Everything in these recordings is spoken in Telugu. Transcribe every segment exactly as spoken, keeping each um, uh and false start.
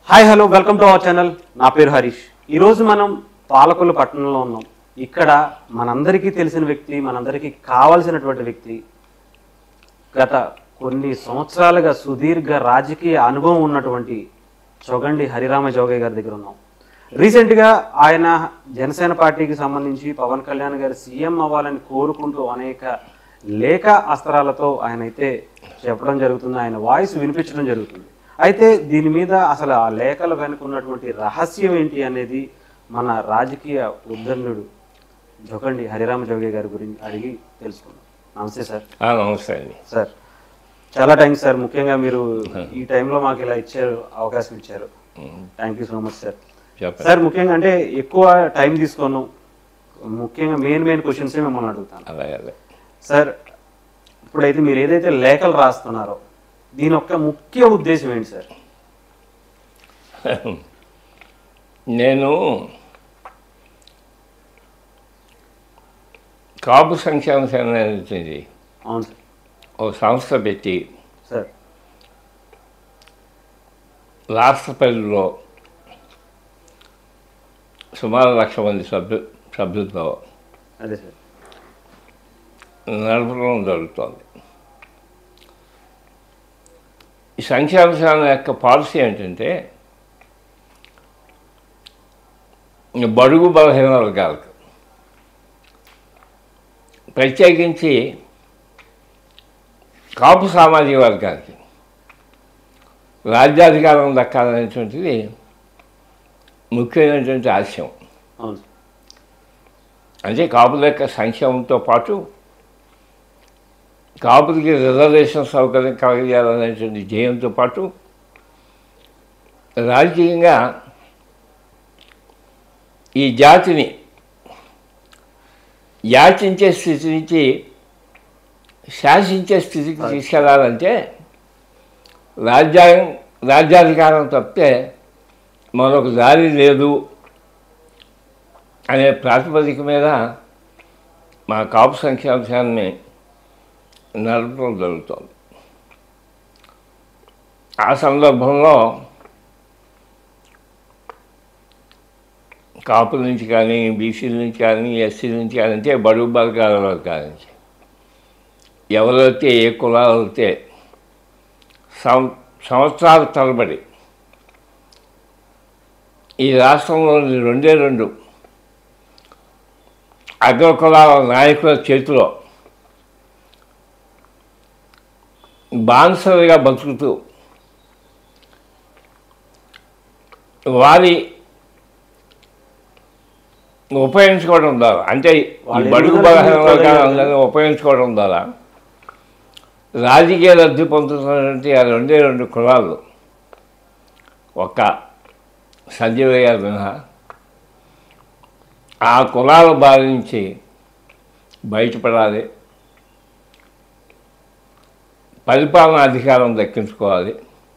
Hi hello welcome to our channel. నా పేరు హరీష్. ఈరోజు మనం పాలకొల్లు పట్టణంలో ఉన్నాం. ఇక్కడ మనందరికీ తెలిసిన వ్యక్తి, మనందరికీ కావాల్సినటువంటి వ్యక్తి, గత కొన్ని సంవత్సరాలుగా సుదీర్ఘ రాజకీయ అనుభవం ఉన్నటువంటి చొగండి హరిరామ జోగయ్య గారి దగ్గర ఉన్నాం. రీసెంట్గా ఆయన జనసేన పార్టీకి సంబంధించి పవన్ కళ్యాణ్ గారు సీఎం అవ్వాలని కోరుకుంటూ అనేక లేఖ అస్త్రాలతో ఆయన అయితే చెప్పడం జరుగుతుంది, ఆయన వాయిస్ వినిపించడం జరుగుతుంది. అయితే దీని మీద అసలు ఆ లేఖల వెనుక ఉన్నటువంటి రహస్యం ఏంటి అనేది మన రాజకీయ ఉద్దండుడు జొగండి హరిరామ జోగయ్య గారి గురించి అడిగి తెలుసుకుందాం. నమస్తే సార్. నమస్తే అండి సార్. చాలా థ్యాంక్స్ సార్. ముఖ్యంగా మీరు ఈ టైంలో మాకు ఇలా ఇచ్చారు, అవకాశం ఇచ్చారు. Thank you so much sir. Sir ముఖ్యంగా అంటే ఎక్కువ టైం తీసుకోను, ముఖ్యంగా మెయిన్ మెయిన్ క్వశ్చన్సే మిమ్మల్ని అడుగుతాను. అలాగే సార్, ఇప్పుడైతే మీరు ఏదైతే లేఖలు రాస్తున్నారో దీని యొక్క ముఖ్య ఉద్దేశం ఏంటి సార్? నేను కాపు సంక్షేమ సేన అనేది అవును సార్, ఒక సంస్థ పెట్టి సార్ రాష్ట్ర పరిధిలో సుమారు లక్ష మంది సభ్యు సభ్యులతో అదే సార్ నడపడం జరుగుతోంది. ఈ సంక్షేమ సేన యొక్క పాలసీ ఏంటంటే బడుగు బలహీన వర్గాలకు, ప్రత్యేకించి కాపు సామాజిక వర్గానికి రాజ్యాధికారం దక్కాలనేటువంటిది ముఖ్యమైనటువంటి ఆశయం. అవును. అంటే కాపుల యొక్క సంక్షేమంతో పాటు కాపులకి రిజర్వేషన్ సౌకర్యం కలగజేయాలనేటువంటి ధ్యేయంతో పాటు రాజకీయంగా ఈ జాతిని యాచించే స్థితి నుంచి శాసించే స్థితికి తీసుకెళ్లాలంటే రాజ్యాంగం రాజ్యాధికారం తప్పితే మరొక దారి లేదు అనే ప్రాతిపదిక మీద మా కాపు సంక్షేమాన్ని నడపడం జరుగుతుంది. ఆ సందర్భంలో కాపుల నుంచి కానీ, బీసీల నుంచి కానీ, ఎస్సీల నుంచి కానీ, అంటే బడుగు వర్గాల నుంచి ఎవరైతే ఏ కులాలు అయితే సం సంవత్సరాల తరబడి ఈ రాష్ట్రంలోని రెండే రెండు అగ్ర కులాల నాయకుల చేతిలో బాన్సలుగా బతుకుతూ వారి ఉపయోగించుకోవడం ద్వారా, అంటే ఈ బడుగు బలహీన వర్గాలందరినీ ఉపయోగించుకోవడం ద్వారా రాజకీయ లబ్ధి పొందుతున్నటువంటి ఆ రెండే రెండు కులాలు, ఒక్క సంజీవయ్య మినహా ఆ కులాల బారి నుంచి బయటపడాలి, పరిపాలనా అధికారం దక్కించుకోవాలి,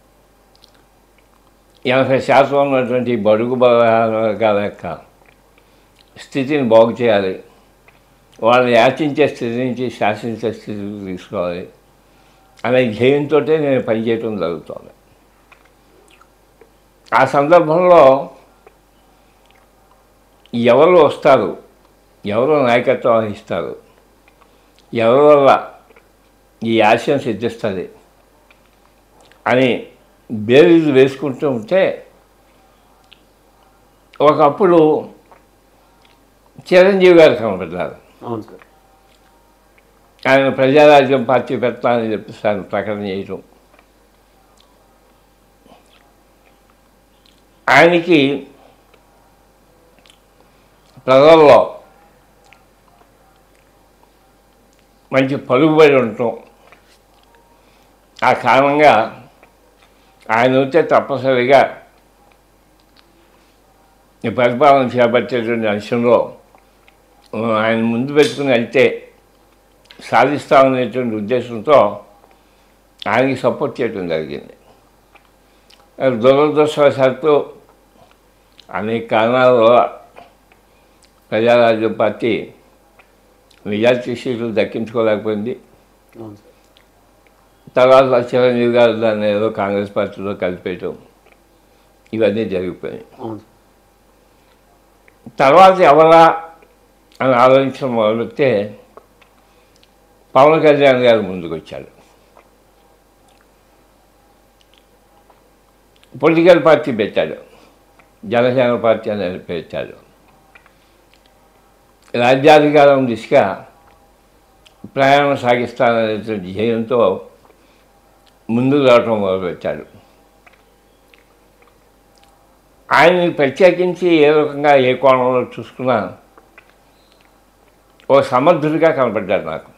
ఎనభై శాతం ఉన్నటువంటి బడుగు వర్గాల యొక్క స్థితిని బాగు చేయాలి, వాళ్ళని యాచించే స్థితి నుంచి శాసించే స్థితికి తీసుకోవాలి అనే ధ్యేయంతో నేను పనిచేయటం జరుగుతుంది. ఆ సందర్భంలో ఎవరు వస్తారు, ఎవరు నాయకత్వం వహిస్తారు, ఎవరి వల్ల ఈ ఆశయం సిద్ధిస్తుంది అని బేరీజు వేసుకుంటూ ఉంటే ఒకప్పుడు చిరంజీవి గారు కనబడ్డారు. అవును సార్. ఆయన ప్రజారాజ్యం పార్టీ పెడతానని చెప్పేసి ఆయన ప్రకటన చేయటం, ఆయనకి ప్రజల్లో మంచి పలుకుబడి ఉండటం, ఆ కారణంగా ఆయన వచ్చే తప్పనిసరిగా ఈ పరిపాలన చేపట్టేటువంటి అంశంలో ఆయన ముందు పెట్టుకుని వెళ్తే సాధిస్తామనేటువంటి ఉద్దేశంతో ఆయనకి సపోర్ట్ చేయడం జరిగింది. దురదృష్టవశాత్తు అనేక కారణాల వల్ల ప్రజారాజ్యం పార్టీ మెజార్టీ సీట్లు దక్కించుకోలేకపోయింది. తర్వాత చిరంజీవి గారు దాన్ని ఏదో కాంగ్రెస్ పార్టీలో కలిపేయటం, ఇవన్నీ జరిగిపోయాయి. తర్వాత ఎవరా అని ఆలోచించడం మొదలెడితే పవన్ కళ్యాణ్ గారు ముందుకు వచ్చాడు. పొలిటికల్ పార్టీ పెట్టాడు, జనసేన పార్టీ అనేది పెట్టాడు. రాజ్యాధికారం దిశగా ప్రయాణం సాగిస్తాననేటువంటి ధ్యేయంతో ముందుకు రావటం మొదలుపెట్టాడు. ఆయన్ని ప్రత్యేకించి ఏ రకంగా ఏ కోణంలో చూసుకున్నా ఓ సమర్థుడిగా కనపడ్డాడు నాకు.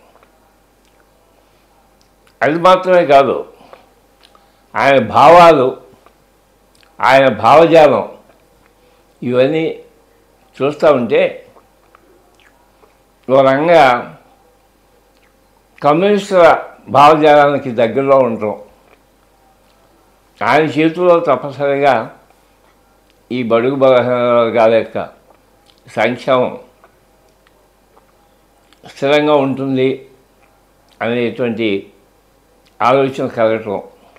అది మాత్రమే కాదు, ఆయన భావాలు, ఆయన భావజాలం ఇవన్నీ చూస్తూ ఉంటే ఓ రంగా కమ్యూనిస్టుల భావజాలానికి దగ్గరలో ఉండటం. ఆయన చేతుల్లో తప్పనిసరిగా ఈ బడుగు బలహీన వర్గాల యొక్క సంక్షేమం స్థిరంగా ఉంటుంది అనేటువంటి ఆలోచన కలగటం.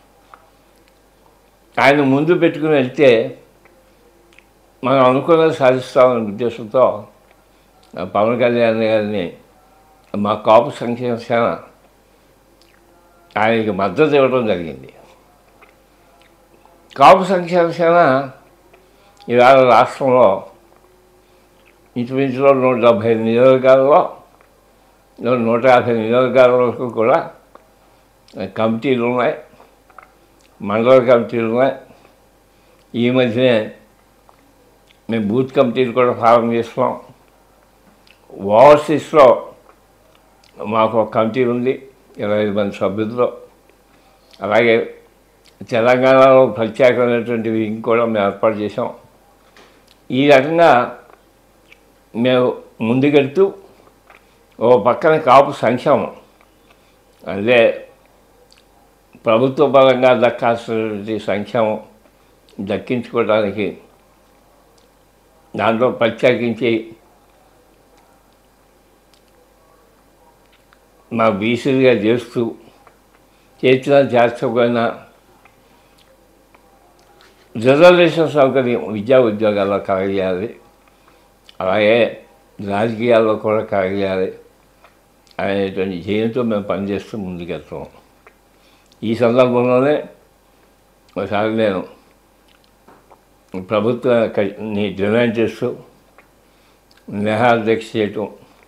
ఆయన ముందు పెట్టుకుని వెళ్తే మనం అనుకున్నది సాధిస్తామనే ఉద్దేశంతో పవన్ కళ్యాణ్ గారిని మా కాపు సంక్షేమ సేన ఆయనకి మద్దతు ఇవ్వడం జరిగింది. కాపు సంక్షేమ సేన ఇవాళ రాష్ట్రంలో ఇంచుమించులో నూట డెబ్భై ఐదు నియోజకవర్గాల్లో నూట యాభై నియోజకవర్గాలకు కూడా కమిటీలు ఉన్నాయి, మండల కమిటీలు ఉన్నాయి. ఈ మధ్యనే మేము బూత్ కమిటీలు కూడా ఫారం చేస్తున్నాం. ఓవర్సీస్లో మాకు ఒక కమిటీ ఉంది, ఇరవై ఐదు మంది సభ్యులతో. అలాగే తెలంగాణలో ప్రత్యేకమైనటువంటివి ఇంకోటి మేము ఏర్పాటు చేసాం. ఈ రకంగా మేము ముందుకెడుతూ ఓ పక్కన కాపు సంక్షేమం, అదే ప్రభుత్వ పరంగా దక్కాల్సినటువంటి సంక్షేమం దక్కించుకోవడానికి దాంట్లో ప్రత్యేకించి మా బీసీలుగా చేస్తూ చేర్చిన చేర్చకపోయినా రిజర్వేషన్ సౌకర్యం విద్యా ఉద్యోగాల్లో కలగజేయాలి, అలాగే రాజకీయాల్లో కూడా కలగజేయాలి అనేటువంటి ధ్యేయంతో మేము పనిచేస్తూ ముందుకెళ్తాం. ఈ సందర్భంలోనే ఒకసారి నేను ప్రభుత్వాన్ని డిమాండ్ చేస్తూ నిరాదీక్ష చేయటం,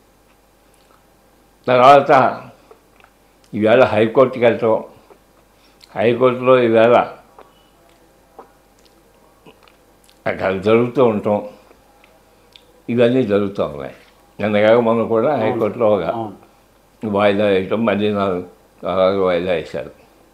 తర్వాత ఈవేళ హైకోర్టుకి వెళ్తాం. హైకోర్టులో ఈవేళ అక్కడ జరుగుతూ ఉంటాం. ఇవన్నీ జరుగుతూ ఉన్నాయి. నిన్నగాక మొన్న కూడా హైకోర్టులో ఒక వాయిదా వేయటం, మళ్ళీ నాలుగు అలాగే వాయిదా వేశారు.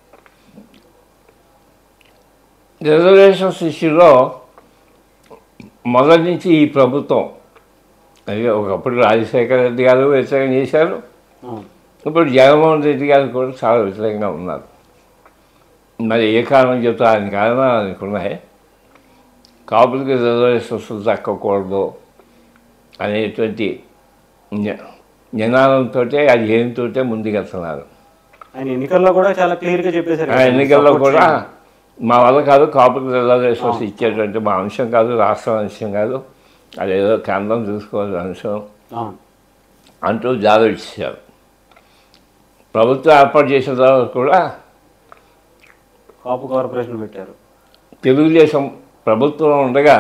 రిజర్వేషన్స్ ఇష్యూలో మొదటి నుంచి ఈ ప్రభుత్వం, అదే ఒకప్పుడు రాజశేఖర రెడ్డి గారు వ్యతిరేకం చేశారు, ఇప్పుడు జగన్మోహన్ రెడ్డి గారు కూడా చాలా వ్యతిరేకంగా ఉన్నారు. మరి ఏ కారణం చెప్తా ఆయన కారణాలు అనుకున్నాయి. కాపులకి రిజర్వేషన్స్ దక్కకూడదు అనేటువంటి నినాదంతో అది ఏంతో ముందుకెళ్తున్నారు. ఆయన ఎన్నికల్లో కూడా చాలా క్లియర్గా చెప్పేశారు. ఆ ఎన్నికల్లో కూడా మా వల్ల కాదు, కాపులకి రిజర్వేషన్స్ ఇచ్చేటువంటి మా అంశం కాదు, రాష్ట్రం అంశం కాదు, అదేదో కేంద్రం చూసుకోవాల్సిన అంశం అంటూ జాగ్రత్త ఇచ్చారు. ప్రభుత్వం ఏర్పాటు చేసిన తర్వాత కూడా కాపు కార్పొరేషన్ పెట్టారు. తెలుగుదేశం ప్రభుత్వం ఉండగా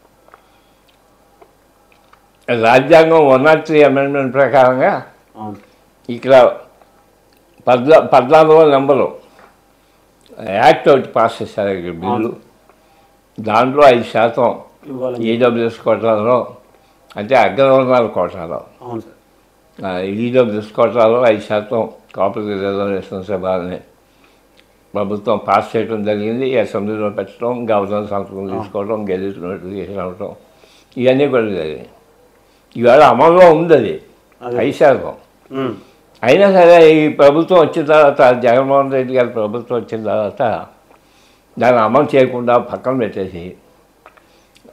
రాజ్యాంగం వన్ నాట్ త్రీ అమెండ్మెంట్ ప్రకారంగా ఇక్కడ పద్నా పద్నాలుగో నెంబరు యాక్ట్ ఒకటి పాస్ చేశారు ఇక్కడ బిల్లు. దాంట్లో ఐదు శాతం ఈడబ్ల్యూఎస్ కోటాలో, అంటే అగ్రవర్ణాల కోటాలో, ఈడబ్ల్యూఎస్ కోటాలో ఐదు శాతం కాపులకి రిజర్వేషన్స్ ఇవ్వాలని ప్రభుత్వం పాస్ చేయడం జరిగింది. అసెంబ్లీలో పెట్టడం, గవర్నర్ సంతకం తీసుకోవడం, గెజిట్ నోటిఫికేషన్ అవ్వడం, ఇవన్నీ కూడా జరిగాయి. ఇవాళ అమల్లో ఉంది అది ఐదు శాతం. అయినా సరే ఈ ప్రభుత్వం వచ్చిన తర్వాత, జగన్మోహన్ రెడ్డి గారి ప్రభుత్వం వచ్చిన తర్వాత దాన్ని అమలు చేయకుండా పక్కన పెట్టేసి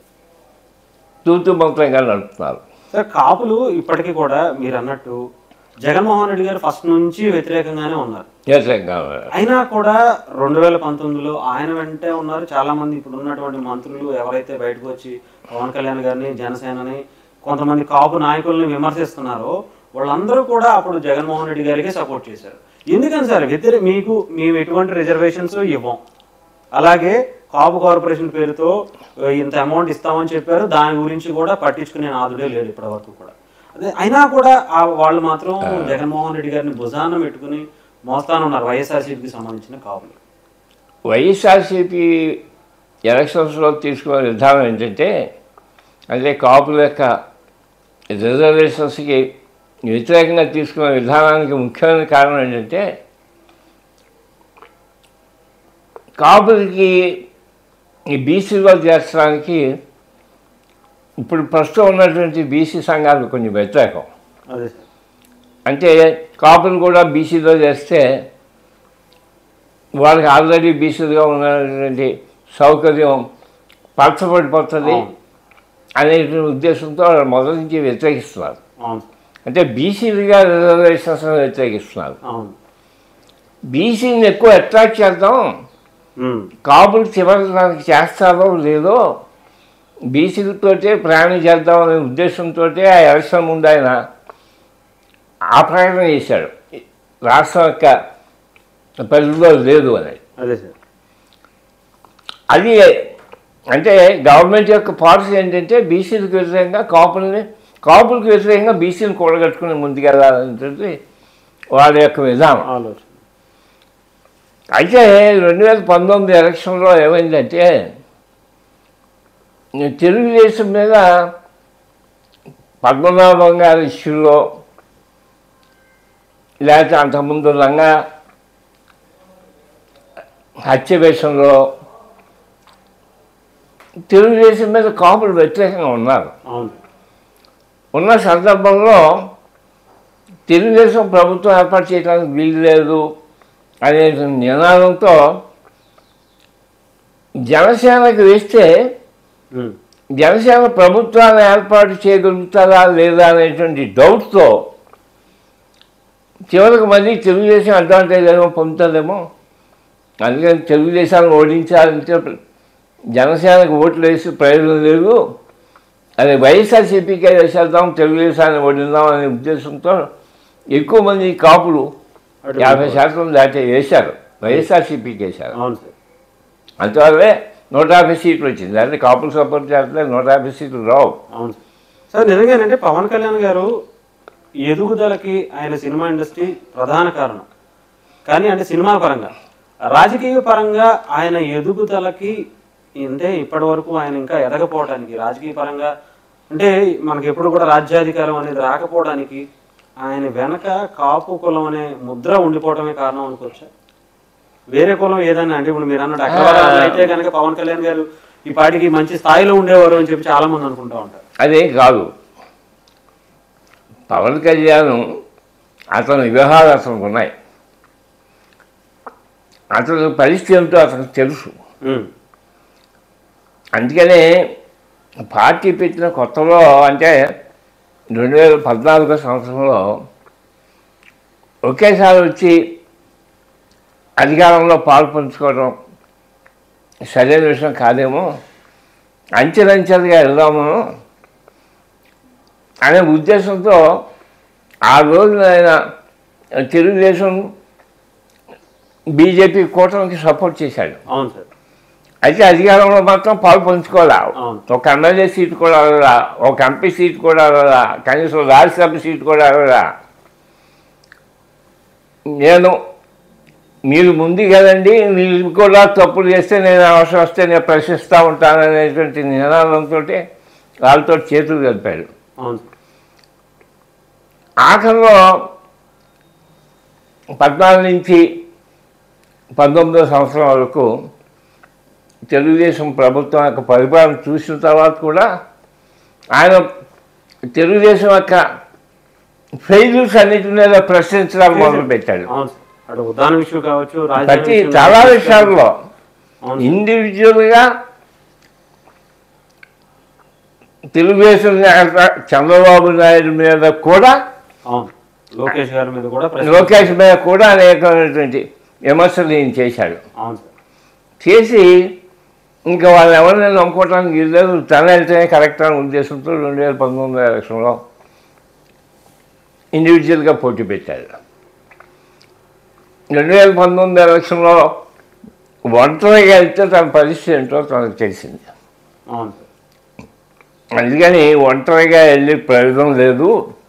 తూతు మంత్రంగా నడుపుతున్నారు. సార్, కాపులు ఇప్పటికీ కూడా మీరు అన్నట్టు జగన్మోహన్ రెడ్డి గారు ఫస్ట్ నుంచి వ్యతిరేకంగానే ఉన్నారు. వ్యతిరేకంగా అయినా కూడా రెండు వేల పంతొమ్మిదిలో ఆయన వెంటే ఉన్నారు చాలా మంది. ఇప్పుడు ఉన్నటువంటి మంత్రులు ఎవరైతే బయటకు వచ్చి పవన్ కళ్యాణ్ గారిని, జనసేనని, కొంతమంది కాపు నాయకుల్ని విమర్శిస్తున్నారో వాళ్ళందరూ కూడా అప్పుడు జగన్మోహన్ రెడ్డి గారికి సపోర్ట్ చేశారు. ఎందుకని సార్ వ్యతిరే మీకు మేము ఎటువంటి రిజర్వేషన్స్ ఇవ్వం, అలాగే కాపు కార్పొరేషన్ పేరుతో ఇంత అమౌంట్ ఇస్తామని చెప్పారు, దాని గురించి కూడా పట్టించుకునే నాదుడే లేడు ఇప్పటి వరకు కూడా. అదే అయినా కూడా వాళ్ళు మాత్రం జగన్మోహన్ రెడ్డి గారిని భుజాన పెట్టుకుని మోస్తాను ఉన్నారు వైఎస్ఆర్సీపీకి సంబంధించిన కాపులు. వైఎస్ఆర్సీపీ ఎలక్షన్స్లో తీసుకునే విధానం ఏంటంటే, అంటే కాపుల యొక్క రిజర్వేషన్స్కి వ్యతిరేకంగా తీసుకునే విధానానికి ముఖ్యమైన కారణం ఏంటంటే, కాపులకి ఈ బీసీలో చేర్చడానికి ఇప్పుడు ప్రస్తుతం ఉన్నటువంటి బీసీ సంఘాలకు కొంచెం వ్యతిరేకం. అదే అంటే కాపులు కూడా బీసీలో చేస్తే వాళ్ళకి ఆల్రెడీ బీసీలుగా ఉన్నటువంటి సౌకర్యం పరచబడిపోతుంది అనే ఉద్దేశంతో వాళ్ళు మొదటి నుంచి వ్యతిరేకిస్తున్నారు. అంటే బీసీలుగా రిజర్వేషన్స్ వ్యతిరేకిస్తున్నారు. బీసీని ఎక్కువ అట్రాక్ట్ చేద్దాం, కాపులు చివరికి దానికి చేస్తారో లేదో బీసీలతోటే ప్రయాణం చేద్దాం అనే ఉద్దేశంతో ఆ ఎలక్షన్ ముందు ఆయన ఆ ప్రయాణం చేశాడు. రాష్ట్రం యొక్క పరిధిలో లేదు అని. అదే సార్, అది అంటే గవర్నమెంట్ యొక్క పాలసీ ఏంటంటే బీసీలకు వ్యతిరేకంగా కాపుల్ని, కాపులకు వ్యతిరేకంగా బీసీని కూడగట్టుకుని ముందుకెళ్ళాలనేది వాళ్ళ యొక్క విధానం ఆలోచన. అయితే రెండు వేల పంతొమ్మిది ఎలక్షన్లో ఏమైందంటే, తెలుగుదేశం మీద పద్మనాభం గారి ఇష్యూలో, లేకపోతే అంతకుముందు లంగా హత్య విషయంలో తెలుగుదేశం మీద కాపులు వ్యతిరేకంగా ఉన్నారు. ఉన్న సందర్భంలో తెలుగుదేశం ప్రభుత్వం ఏర్పాటు చేయడానికి వీలు లేదు అనే నినాదంతో జనసేనకు వేస్తే జనసేన ప్రభుత్వాన్ని ఏర్పాటు చేయగలుగుతారా లేదా అనేటువంటి డౌట్తో చివరికి మళ్ళీ తెలుగుదేశం అడ్వాంటేజ్ ఏమో పొందుతుందేమో, అందుకని తెలుగుదేశాన్ని ఓడించాలంటే జనసేనకు ఓట్లు వేసి ప్రయోజనం లేదు, అది వైఎస్ఆర్సీపీకే వేసేద్దాం, తెలుగుదేశాన్ని ఓడిద్దాం అనే ఉద్దేశంతో ఎక్కువ మంది కాపులు యాభై శాతం దాటి వేశారు, వైఎస్ఆర్సీపీకి వేశారు. అంతవల్లే నూట యాభై సీట్లు వచ్చింది. అంటే కాపులు సపోర్ట్ చేస్తే నూట యాభై సీట్లు రావు. అవును సార్, నిజంగానంటే పవన్ కళ్యాణ్ గారు ఎదుగుదలకి ఆయన సినిమా ఇండస్ట్రీ ప్రధాన కారణం. కానీ అంటే సినిమా పరంగా, రాజకీయ పరంగా ఆయన ఎదుగుదలకి అంటే ఇప్పటి వరకు ఆయన ఇంకా ఎదగపోవడానికి, రాజకీయ పరంగా అంటే మనకి ఎప్పుడు కూడా రాజ్యాధికారం అనేది రాకపోవడానికి ఆయన వెనక కాపు కులం అనే ముద్ర ఉండిపోవడమే కారణం అనుకోవచ్చా? వేరే కులం ఏదన్నా అంటే ఇప్పుడు మీరు అన్నట్టు అగ్రవాళ్ళు అయితే కనుక పవన్ కళ్యాణ్ గారు ఈ పాటికి మంచి స్థాయిలో ఉండేవారు అని చెప్పి చాలా మంది అనుకుంటూ ఉంటారు. అదేం కాదు, పవన్ కళ్యాణ్ అతని వ్యవహారాలు అతనికి ఉన్నాయి, అతని పరిస్థితి ఏమిటో అతనికి తెలుసు. అందుకనే పార్టీ పెట్టిన కొత్తలో అంటే రెండు వేల పద్నాలుగో సంవత్సరంలో ఒకేసారి వచ్చి అధికారంలో పాలు పంచుకోవడం సరైన విషయం కాదేమో, అంచెలంచెలుగా వెళ్దాము అనే ఉద్దేశంతో ఆ రోజున ఆయన తెలుగుదేశం బీజేపీ కూటమికి సపోర్ట్ చేశాడు. అవును సార్. అయితే అధికారంలో మాత్రం పాలు పంచుకోవాలా, ఒక ఎమ్మెల్యే సీట్ కూడా అవ్వదా, ఒక ఎంపీ సీట్ కూడా అవ్వదా, కనీసం రాజ్యసభ సీట్ కూడా అవ్వదా. నేను మీరు ముందు కదండి, మీరు కూడా తప్పులు చేస్తే నేను అవసరం వస్తే నేను ప్రశ్నిస్తూ ఉంటాను అనేటువంటి నినాదంతో వాళ్ళతో చేతులు కలిపాడు. ఆఖరిలో పద్నాలుగు నుంచి పంతొమ్మిదో సంవత్సరం వరకు తెలుగుదేశం ప్రభుత్వం యొక్క పరిపాలన చూసిన తర్వాత కూడా ఆయన తెలుగుదేశం యొక్క ఫెయిల్యూర్స్ అన్నిటి మీద ప్రశ్నించడానికి మొదలుపెట్టాడు. ప్రతి చాలా విషయాల్లో ఇండివిజువల్గా తెలుగుదేశం చంద్రబాబు నాయుడు మీద కూడా లోకేష్ గారి మీద కూడా లోకేష్ మీద కూడా అనేకమైనటువంటి విమర్శలు ఈయన చేశాడు. చేసి ఇంకా వాళ్ళు ఎవరిని నమ్ముకోవటానికి లేదు, తన వెళ్తేనే కరెక్ట్ అనే ఉద్దేశంతో రెండు వేల పంతొమ్మిది ఎలక్షన్లో ఇండివిజువల్గా పోటీ పెట్టాడు. రెండు వేల పంతొమ్మిది ఎలక్షన్లో ఒంటరిగా వెళ్తే తన పరిస్థితి ఏంటో తనకు తెలిసింది. అందుకని ఒంటరిగా వెళ్ళి ప్రయోజనం లేదు,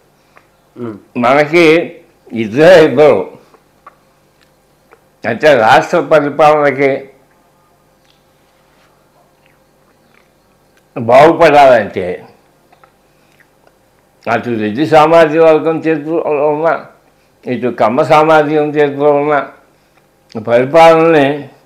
మనకి ఇద్దరే ఇద్దరు అంటే రాష్ట్ర పరిపాలనకి బాగుపడాలంటే అటు రెడ్డి సామాజిక వర్గం చేతిలో ఉన్న ఇటు కమ్మ సామాజికం చేతిలో ఉన్న పరిపాలనని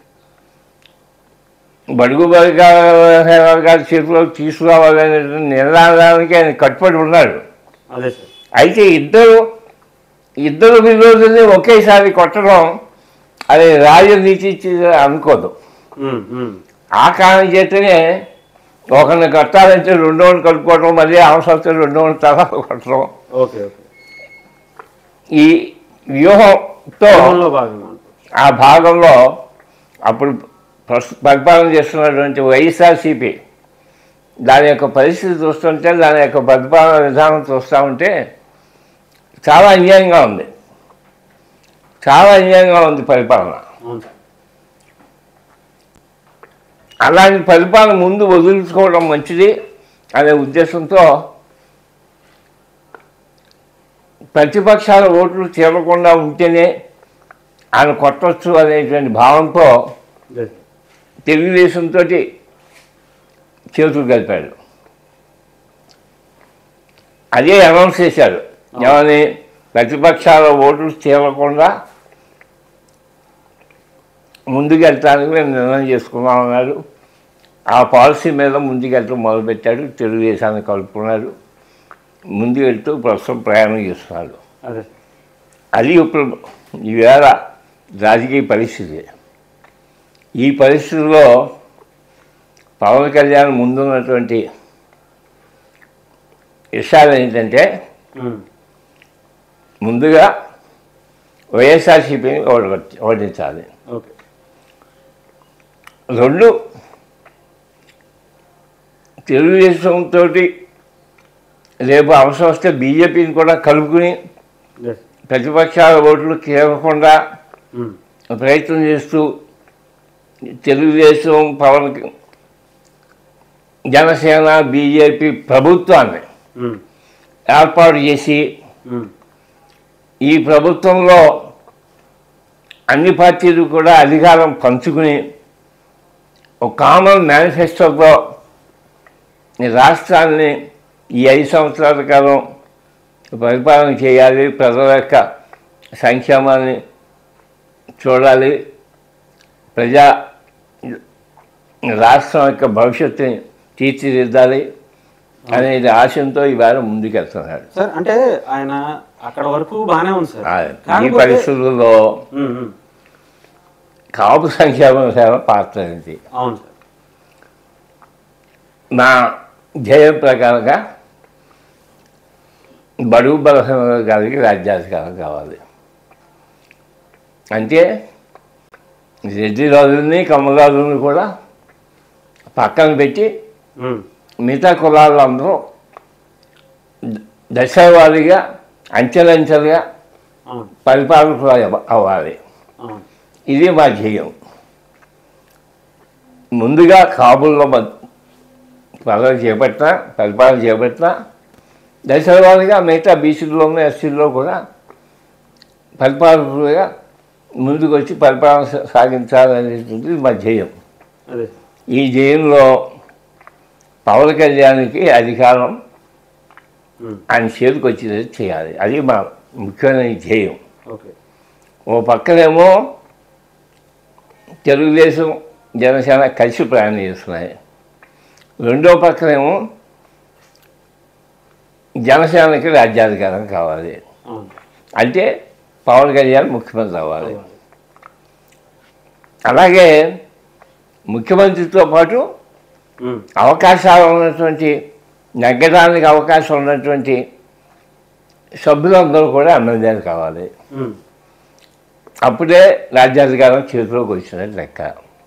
బడుగు వర్గాల చేతిలో తీసుకురావాలనే నిర్ణయానికి ఆయన కట్టుబడి ఉన్నాడు. అయితే ఇద్దరు ఇద్దరు విరోధుల్ని ఒకేసారి కొట్టడం అది రాజనీతి అనుకోదు. ఆ కారణం చేతనే ఒకరిని కట్టాలంటే రెండోని కలుపుకోవడం, మళ్ళీ అవసరం రెండోని తర్వాత కొట్టడం. ఈ వ్యూహంతో ఆ భాగంలో అప్పుడు పరిపాలన చేస్తున్నటువంటి వైఎస్ఆర్సీపీ దాని యొక్క పరిస్థితి చూస్తుంటే, దాని యొక్క పరిపాలన విధానం చూస్తూ ఉంటే చాలా అన్యాయంగా ఉంది, చాలా అన్యాయంగా ఉంది పరిపాలన. అలాంటి పరిపాలన ముందు వదిలించుకోవడం మంచిది అనే ఉద్దేశంతో ప్రతిపక్షాల ఓట్లు చేరకుండా ఉంటేనే ఆయన కొట్టవచ్చు అనేటువంటి భావంతో తెలుగుదేశంతో చేతులు కలిపాడు. అదే అనౌన్స్ చేశారు, ఏమని ప్రతిపక్షాల ఓట్లు చేరకుండా ముందుకెళ్తానికి మేము నిర్ణయం చేసుకున్నామన్నాడు. ఆ పాలసీ మీద ముందుకెళ్ళటం మొదలుపెట్టాడు, తెలుగుదేశాన్ని కలుపుకున్నాడు, ముందుకెళ్తూ ప్రస్తుతం ప్రయాణం చేస్తున్నాడు. అది ఇప్పుడు ఈవేళ రాజకీయ పరిస్థితి. ఈ పరిస్థితుల్లో పవన్ కళ్యాణ్ ముందున్నటువంటి విషయాలు ఏంటంటే, ముందుగా వైఎస్ఆర్సీపీని ఓడి ఓడించాలి. రెండు, తెలుగుదేశంతో రేపు అవసరం వస్తే బీజేపీని కూడా కలుపుకుని ప్రతిపక్షాల ఓట్లు కేవకుండా ప్రయత్నం చేస్తూ తెలుగుదేశం, పవన్, జనసేన, బీజేపీ ప్రభుత్వాన్ని ఏర్పాటు చేసి ఈ ప్రభుత్వంలో అన్ని పార్టీలు కూడా అధికారం పంచుకుని ఒక కామన్ మేనిఫెస్టోతో ఈ రాష్ట్రాన్ని ఈ ఐదు సంవత్సరాల కాలం పరిపాలన చేయాలి, ప్రజల యొక్క సంక్షేమాన్ని చూడాలి, ప్రజా రాష్ట్రం యొక్క భవిష్యత్తుని తీర్చిదిద్దాలి అనేది ఆశయంతో ఇవాళ ముందుకెళ్తున్నాడు సార్. అంటే ఆయన అక్కడ వరకు బాగానే ఉంది సార్. ఈ పరిస్థితుల్లో కాపు సంక్షేమ సేవ పాత్ర ఏంటి? అవును సార్. నా ధ్యేయం ప్రకారంగా బడుగు బలహీన వర్గాలకి రాజ్యాధికారం కావాలి. అంటే రెడ్డి రాజుల్ని, కమ్మరాజుల్ని కూడా పక్కన పెట్టి మిగతా కులాలందరూ దశవారీగా అంచెలంచెలుగా పరిపాలకులు అవ్వాలి. ఇది మా ధ్యేయం. ముందుగా కాపుల్లో పదవి చేపట్టినా, పరిపాలన చేపట్టినా దశవారీగా మిగతా బీసీలోనూ, ఎస్సీల్లో కూడా పరిపాలకులుగా ముందుకు వచ్చి పరిపాలన సాగించాలనేటువంటిది మా ధ్యేయం. ఈ ధ్యేయంలో పవన్ కళ్యాణ్కి అధికారం ఆయన చేతికి వచ్చేది చేయాలి. అది మా ముఖ్యమైన ధ్యేయం. ఓ పక్కనేమో తెలుగుదేశం, జనసేన కలిసి ప్రయాణం చేస్తున్నాయి. రెండో పక్కనేమో జనసేనకి రాజ్యాధికారం కావాలి. అంటే పవన్ కళ్యాణ్ ముఖ్యమంత్రి అవ్వాలి. అలాగే ముఖ్యమంత్రితో పాటు అవకాశాలు ఉన్నటువంటి, నెగ్గడానికి అవకాశం ఉన్నటువంటి సభ్యులందరూ కూడా ఎమ్మెల్యేలు కావాలి. అప్పుడే రాజ్యాధికారం చేతిలోకి వచ్చినట్టు లెక్క.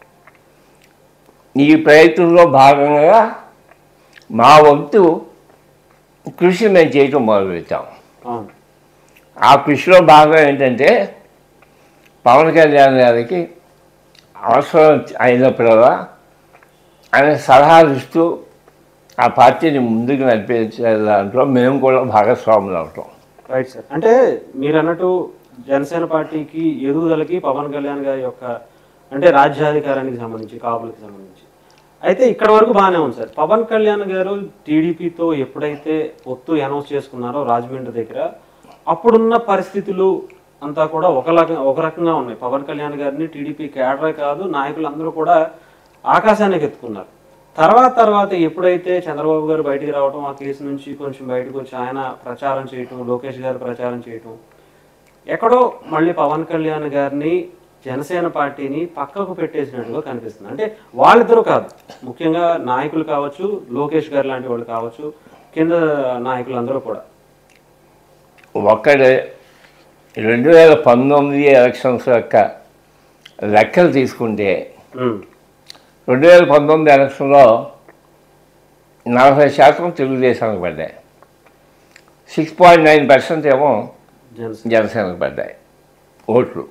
ఈ ప్రయత్నంలో భాగంగా మా వంతు కృషి మేము చేయటం మొదలుపెట్టాం. ఆ కృషిలో భాగం ఏంటంటే పవన్ కళ్యాణ్ గారికి అవసరం అయినప్పుడల్లా ఆయన సలహాలు ఇస్తూ ఆ పార్టీని ముందుకు నడిపించే దాంట్లో మేము కూడా భాగస్వాములు అవుతాం. Right sir. అంటే మీరు అన్నట్టు జనసేన పార్టీకి ఎదుగుదలకి పవన్ కళ్యాణ్ గారి యొక్క అంటే రాజ్యాధికారానికి సంబంధించి కాపులకు సంబంధించి అయితే ఇక్కడ వరకు బాగానే ఉంది సార్. పవన్ కళ్యాణ్ గారు టీడీపీతో ఎప్పుడైతే పొత్తు అనౌన్స్ చేసుకున్నారో రాజమండ్రి దగ్గర అప్పుడున్న పరిస్థితులు అంతా కూడా ఒక ఒక రకంగా ఉన్నాయి. పవన్ కళ్యాణ్ గారిని టీడీపీ కేడరే కాదు నాయకులందరూ కూడా ఆకాశానికి ఎత్తుకున్నారు. తర్వాత తర్వాత ఎప్పుడైతే చంద్రబాబు గారు బయటికి రావడం ఆ కేసు నుంచి కొంచెం బయటకు వచ్చి ఆయన ప్రచారం చేయటం లోకేష్ గారు ప్రచారం చేయటం ఎక్కడో మళ్ళీ పవన్ కళ్యాణ్ గారిని జనసేన పార్టీని పక్కకు పెట్టేసినట్టుగా కనిపిస్తుంది. అంటే వాళ్ళిద్దరూ కాదు, ముఖ్యంగా నాయకులు కావచ్చు, లోకేష్ గారు లాంటి వాళ్ళు కావచ్చు, కింద నాయకులందరూ కూడా ఒక్కడే రెండు వేల పంతొమ్మిది ఎలక్షన్స్ యొక్క లెక్కలు తీసుకుంటే రెండు వేల పంతొమ్మిది ఎలక్షన్లో నలభై శాతం తెలుగుదేశానికి పడ్డాయి, సిక్స్ పాయింట్ నైన్ పర్సెంట్ ఏమో జనసేనకు పడ్డాయి ఓట్లు.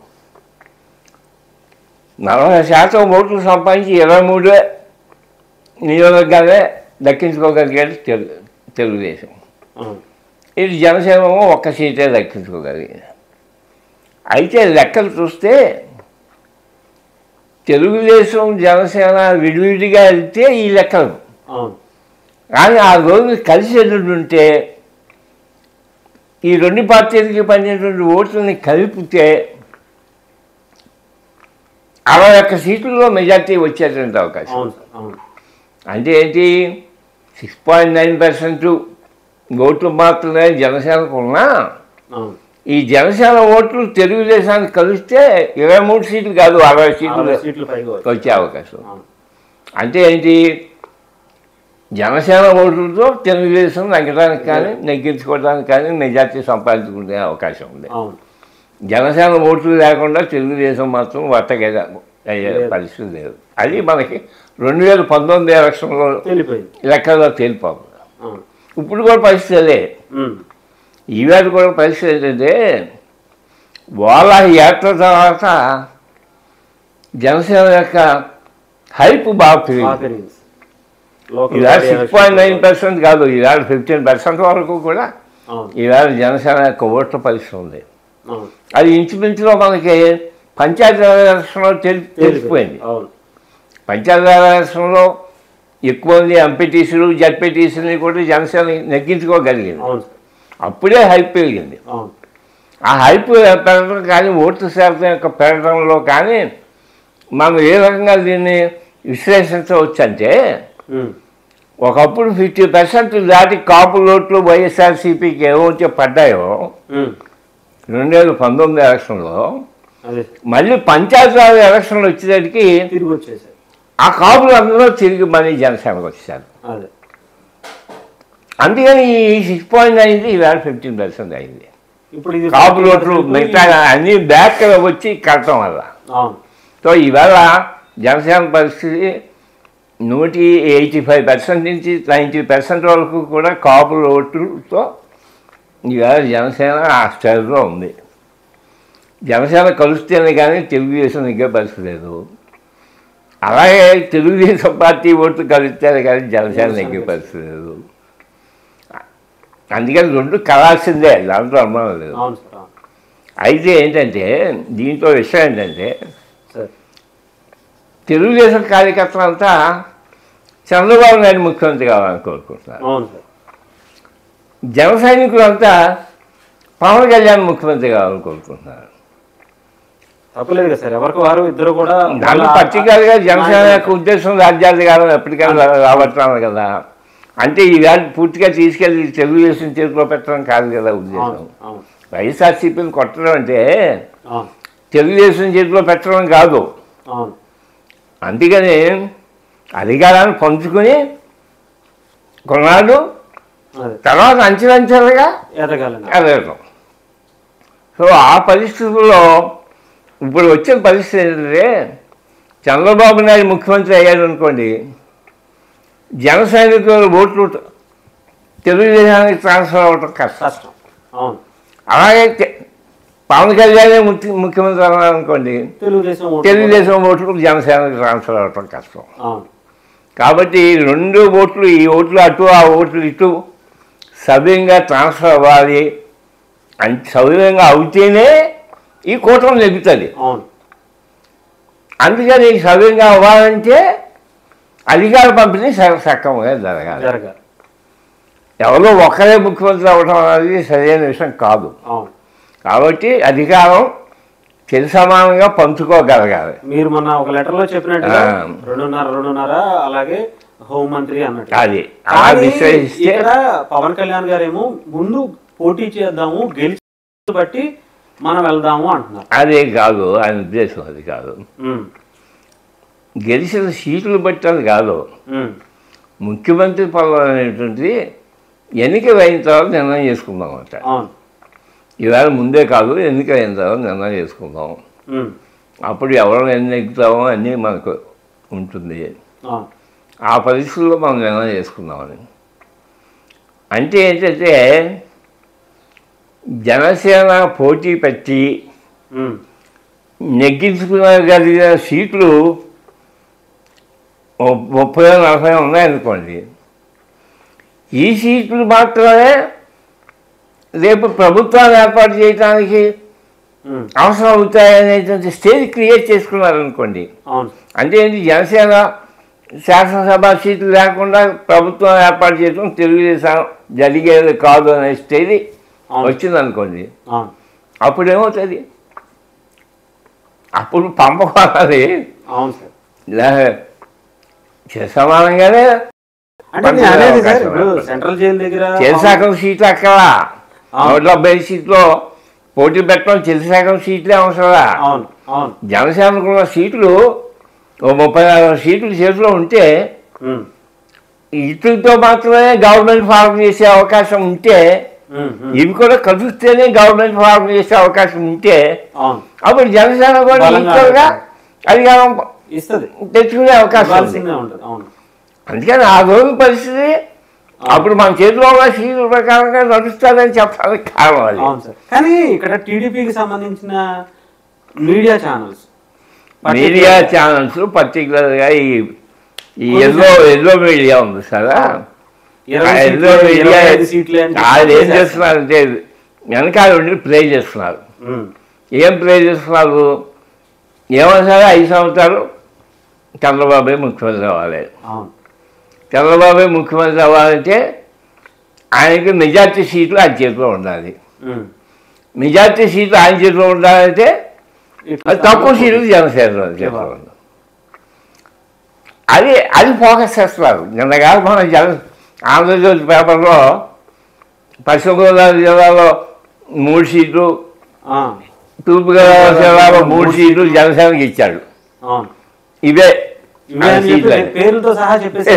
నలభై శాతం ఓట్లు సంపాదించి ఇరవై మూడు నియోజకవర్గాలే దక్కించుకోగలిగాడు తెలుగు తెలుగుదేశం. ఇది జనసేన ఒక్క సీటే దక్కించుకోగలిగింది. అయితే లెక్కలు చూస్తే తెలుగుదేశం జనసేన విడివిడిగా వెళ్తే ఈ లెక్కలు, కానీ ఆ రోజు కలిసి వెళ్ళుంటే ఈ రెండు పార్టీలకి పడినటువంటి ఓట్లని కలిపితే అరవై ఒక్క సీట్లలో మెజార్టీ వచ్చేటువంటి అవకాశం. అంటే ఏంటి, సిక్స్ పాయింట్ నైన్ పర్సెంట్ ఓట్లు మాత్రమే జనసేనకు ఉన్నా ఈ జనసేన ఓట్లు తెలుగుదేశానికి కలిస్తే ఇరవై మూడు సీట్లు కాదు అరవై సీట్లు వచ్చే అవకాశం. అంటే ఏంటి, జనసేన ఓట్లతో తెలుగుదేశం నెగ్గడానికి కానీ నెగ్గించుకోవడానికి కానీ మెజార్టీ సంపాదించుకునే అవకాశం ఉంది. జనసేన ఓట్లు లేకుండా తెలుగుదేశం మాత్రం వర్తగా అయ్యే పరిస్థితి లేదు. అది మనకి రెండు వేల పంతొమ్మిది ఎలక్షన్లో లెక్కల్లో తేలిపోతుంది. ఇప్పుడు కూడా పరిస్థితి అదే. ఈవేళ కూడా పరిస్థితి ఏంటంటే వాళ్ళ యాత్ర తర్వాత జనసేన యొక్క హైప్ బాగా పెరిగింది. ఈవేళ సిక్స్ పాయింట్ నైన్ పర్సెంట్ కాదు, ఈవేళ ఫిఫ్టీన్ పర్సెంట్ వరకు కూడా ఈవేళ జనసేన యొక్క ఓట్ల పరిస్థితి ఉంది. అది ఇంచుమించులో మనకి పంచాయతీ ఎలక్షన్లో తెలి తెలిసిపోయింది. పంచాయతీ ఎలక్షన్లో ఎక్కువ మంది ఎంపీటీసీలు జడ్పీటీసీని కూడా జనసేన నెగ్గించుకోగలిగింది. అప్పుడే హైప్ పెరిగింది. ఆ హైప్ పెరగడం కానీ ఓట్ల శాతం యొక్క పెరగడంలో కానీ మనం ఏ రకంగా దీన్ని విశ్లేషించవచ్చు అంటే, ఒకప్పుడు ఫిఫ్టీ పర్సెంట్ దాటి కాపు ఓట్లు వైఎస్ఆర్సీపీకి ఏవైతే పడ్డాయో రెండు వేల పంతొమ్మిది ఎలక్షన్లో మళ్ళీ పంచాయతీరాజ్ ఎలక్షన్లు వచ్చేసరికి తిరిగి వచ్చేసారు. ఆ కాపులు అందరూ తిరిగి మళ్ళీ జనసేనకు వచ్చారు. అందుకని ఈ సిక్స్ పాయింట్ అయింది, ఈవేళ ఫిఫ్టీన్ పర్సెంట్ అయింది. ఇప్పుడు కాపు ఓట్లు మిగతా అన్ని బ్యాక్ వచ్చి కట్టడం వల్ల. సో ఈవేళ జనసేన పరిస్థితి నూటి ఎయిటీ ఫైవ్ పర్సెంట్ నుంచి నైంటీ పర్సెంట్ వరకు కూడా కాపుల ఓట్లతో ఈవేళ జనసేన ఆ స్టైల్లో ఉంది. జనసేన కలుస్తేనే కానీ తెలుగుదేశం నెగ్గే పరిస్థితి లేదు. అలాగే తెలుగుదేశం పార్టీ ఓట్లు కలిస్తేనే కానీ జనసేన నెగ్గే పరిస్థితి లేదు. అందుకని రెండు కలాల్సిందే, దాంట్లో అనుమానం లేదు. అయితే ఏంటంటే దీంట్లో విషయం ఏంటంటే తెలుగుదేశం కార్యకర్తలంతా చంద్రబాబు నాయుడు ముఖ్యమంత్రి కావాలని కోరుకుంటున్నారు. జన సైనికులంతా పవన్ కళ్యాణ్ ముఖ్యమంత్రి కావాలని కోరుకుంటున్నారు. తప్పలేదు కదా సార్, ఎవరికి వారు ఇద్దరు కూడా. దాంట్లో పర్టికులర్గా జనసేన యొక్క ఉద్దేశం రాజ్యాధికారం ఎప్పటికైనా రాబడుతున్నారు కదా. అంటే ఈ వ్యాధి పూర్తిగా తీసుకెళ్ళి తెలుగుదేశం చేతిలో పెట్టడం కాదు కదా ఉద్దేశం. వైఎస్ఆర్సీపీని కొట్టడం అంటే తెలుగుదేశం చేతిలో పెట్టడం కాదు. అందుకని అధికారాన్ని పంచుకొని కొన్నాళ్ళు తర్వాత అంచెలంచెలుగా ఎదగాలని ఎదగటం. సో ఆ పరిస్థితుల్లో ఇప్పుడు వచ్చిన పరిస్థితి ఏంటంటే చంద్రబాబు నాయుడు ముఖ్యమంత్రి అయ్యాడు అనుకోండి, జన సైనికుల ఓట్లు తెలుగుదేశానికి ట్రాన్స్ఫర్ అవ్వటం కష్టం. అవును. అలాగే పవన్ కళ్యాణ్ ముఖ్య ముఖ్యమంత్రి అన్నారు అనుకోండి, తెలుగుదేశం తెలుగుదేశం ఓట్లు జనసేనకి ట్రాన్స్ఫర్ అవ్వటం కష్టం. అవును. కాబట్టి రెండు ఓట్లు, ఈ ఓట్లు అటు ఆ ఓట్లు ఇటు సవ్యంగా ట్రాన్స్ఫర్ అవ్వాలి. అంత సవ్యంగా అవుతేనే ఈ కూటమి నెగ్గుతుంది. అవును. అందుకని సవ్యంగా అవ్వాలంటే అధికార పంపిణీ సక్రమంగా జరగాలి. జరగాలి. ఎవరో ఒకరే ముఖ్యమంత్రి అవ్వడం అనేది సరైన విషయం కాదు. అవును. కాబట్టి అధికారం చెరి సమానంగా పంచుకోగలగాలి. మీరు మొన్న ఒక లెటర్లో చెప్పినట్టుగా రెండున్నర రెండున్నర అలాగే హోంమంత్రి అన్నట్టు. అది అలా విశ్లేషిస్తే ఇక్కడ పవన్ కళ్యాణ్ గారేమో ముందు పోటీ చేద్దాము, గెలిచి బట్టి మనం వెళ్దాము అంటున్నారు. అదే కాదు ఆయన ఉద్దేశం, అది కాదు. గెలిచిన సీట్లు బట్టి అది కాదు. ముఖ్యమంత్రి పదవి అనేటువంటిది ఎన్నికలు అయిన తర్వాత నిర్ణయం చేసుకుందాం అంట. ఈవేళ ముందే కాదు, ఎన్నికలు అయిన తర్వాత నిర్ణయం చేసుకుందాం. అప్పుడు ఎవరు ఎన్ని ఎక్కుతామో అన్నీ మనకు ఉంటుంది. ఆ పరిస్థితుల్లో మనం నిర్ణయం చేసుకుందామని. అంటే ఏంటంటే జనసేన పోటీ పెట్టి నెగ్గించుకోగలిగిన సీట్లు ముప్పై నలభై ఉన్నాయనుకోండి, ఈ సీట్లు మాత్రమే రేపు ప్రభుత్వాన్ని ఏర్పాటు చేయడానికి అవసరం అవుతాయనేటువంటి స్టేజ్ క్రియేట్ చేసుకున్నారనుకోండి. అంటే ఏంటి, జనసేన శాసనసభ సీట్లు లేకుండా ప్రభుత్వం ఏర్పాటు చేయడం తెలుగుదేశం జరిగేది కాదు అనే స్టేజ్ వచ్చిందనుకోండి, అప్పుడు ఏమవుతుంది? అప్పుడు పంపకోవాలి సమానంగానే సెంట్రల్ జైలు దగ్గర చెరిసాకం సీట్లు అక్కడ నూట డెబ్బై సీట్లో పోటీ పెట్టడం చెరిసాకం సీట్లే అవసరమా? జనసేనకున్న సీట్లు ముప్పై నాలుగు సీట్లు చేతిలో ఉంటే ఇటుతో మాత్రమే గవర్నమెంట్ ఫార్మ్ చేసే అవకాశం ఉంటే, ఇవి కూడా కలుస్తేనే గవర్నమెంట్ ఫార్మ్ చేసే అవకాశం ఉంటే అప్పుడు జనసేన కూడా ఈక్వల్గా అధికారం తెచ్చుకునే అవకాశం ఉంటుంది. అందుకని ఆ రోజు పరిస్థితి అప్పుడు మన చేతిలో ఉన్న సీట్ల ప్రకారంగా నడుస్తుందని చెప్పడానికి కారణం. కానీ ఇక్కడ టీడీపీకి సంబంధించిన మీడియా ఛానల్స్ మీడియా ఛానల్స్ పర్టికులర్గా ఈ ఈ ఎల్లో ఎల్లో మీడియా ఉంది సార్, ఎల్లో మీడియా అది ఏం చేస్తున్నారంటే వెనకాల ఉండి ప్లే చేస్తున్నారు. ఏం ప్లే చేస్తున్నారు? ఏమన్నా సరే ఐదు సంవత్సరాలు చంద్రబాబే ముఖ్యమంత్రి అవ్వాలి, చంద్రబాబే ముఖ్యమంత్రి అవ్వాలంటే ఆయనకి మెజార్టీ సీట్లు ఆయన చేతిలో ఉండాలి, మెజార్టీ సీట్లు ఆయన చేతిలో ఉండాలంటే తక్కువ సీట్లు జనసేనలో చేతిలో ఉండాలి. అది అది ఫోకస్ చేస్తున్నారు. నిన్న కాదు మన జన ఆంధ్రజ్యోతి పేపర్లో పశ్చిమ గోదావరి జిల్లాలో మూడు సీట్లు, తూర్పుగోదావరి జిల్లాలో మూడు సీట్లు జనసేనకి ఇచ్చాడు. ఇవే పేర్లతో సహా చెప్పేసి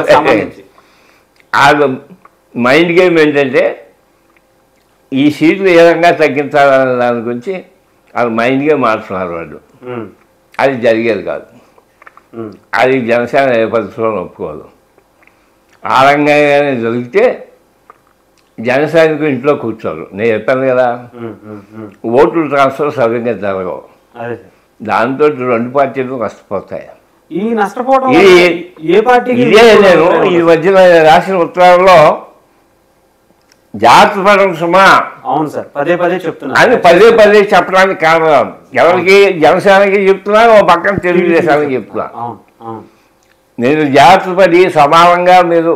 ఆ మైండ్ గేమ్ ఏంటంటే ఈ సీట్లు ఏ విధంగా తగ్గించాలనే దాని గురించి వాళ్ళు మైండ్ గేమ్ ఆడుతున్నారు వాళ్ళు. అది జరిగేది కాదు, అది జనసేన ఏ పరిస్థితుల్లో ఒప్పుకోదు. ఆ రంగంగానే జరిగితే జనసేనకు ఇంట్లో కూర్చోరు. నేను చెప్పాను కదా, ఓట్లు ట్రాన్స్ఫర్ సవ్యంగా జరగవు, దాంతో రెండు పార్టీలు నష్టపోతాయి. ఈ నష్టపోవడం ఏ పార్టీకి ఇదే నేను ఈ మధ్యన రాసిన ఉత్తరాల్లో జాగ్రత్త పడడం సుమా. అవును సార్, పదే పదే చెప్తున్నా. అది పదే పదే చెప్పడానికి కారణం ఎవరికి? జనసేనకి చెప్తున్నా, ఓ పక్కన తెలుగుదేశానికి చెప్తున్నా. నేను జాగ్రత్త పడి సమానంగా మీరు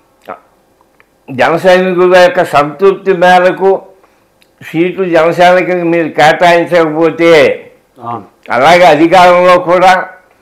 జనసైనికుల యొక్క సంతృప్తి మేరకు సీట్లు జనసేనకి మీరు కేటాయించకపోతే, అలాగే అధికారంలో కూడా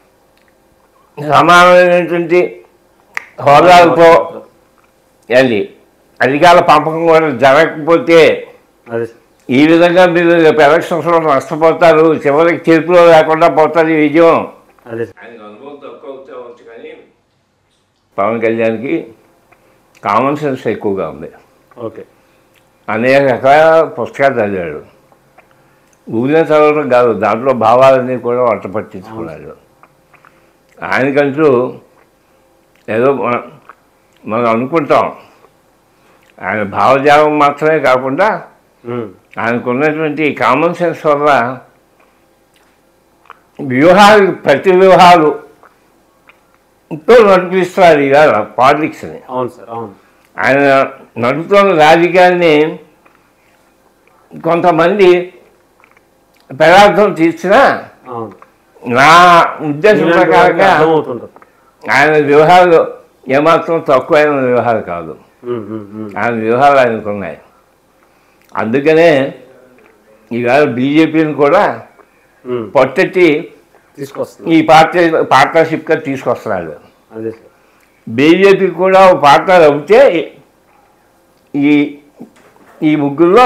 సమానమైనటువంటి హోదాలతో వెళ్ళి అధికార పంపకం కూడా జరగకపోతే ఈ విధంగా మీరు రేపు ఎలక్షన్స్లో నష్టపోతారు, చివరికి చేతిలో లేకుండా పోతుంది విజయం. అనుభవం తక్కువ అవుతావచ్చు కానీ పవన్ కళ్యాణ్కి కామన్ సెన్స్ ఎక్కువగా ఉంది. ఓకే. అనేక రకాల పుస్తకాలు చదివాడు. ఊరినే చదవడం కాదు, దాంట్లో భావాలన్నీ కూడా వంట పట్టించుకున్నాడు. ఆయనకంటూ ఏదో మనం మనం అనుకుంటాం, ఆయన భావజాలం మాత్రమే కాకుండా ఆయనకున్నటువంటి కామన్ సెన్స్ వల్ల వ్యూహాలు ప్రతి వ్యూహాలుతో నడిపిస్తారు ఇవాళ పాలిటిక్స్ని. అవును సార్, అవును. ఆయన నడుపుతున్న రాజకీయాన్ని కొంతమంది పదార్థం తీర్చినా నా ఉద్దేశం ప్రకారంగా ఆయన వ్యూహాలు ఏమాత్రం తక్కువైన వ్యూహాలు కాదు. ఆయన వ్యూహాలు ఆయనకు ఉన్నాయి. అందుకనే ఈవేళ బీజేపీని కూడా పట్టెట్టి తీసుకొస్తాడు, ఈ పార్టీ పార్ట్నర్షిప్గా తీసుకొస్తున్నాడు. బీజేపీ కూడా ఒక పార్ట్నర్ అవుతే ఈ ఈ ముగ్గురులో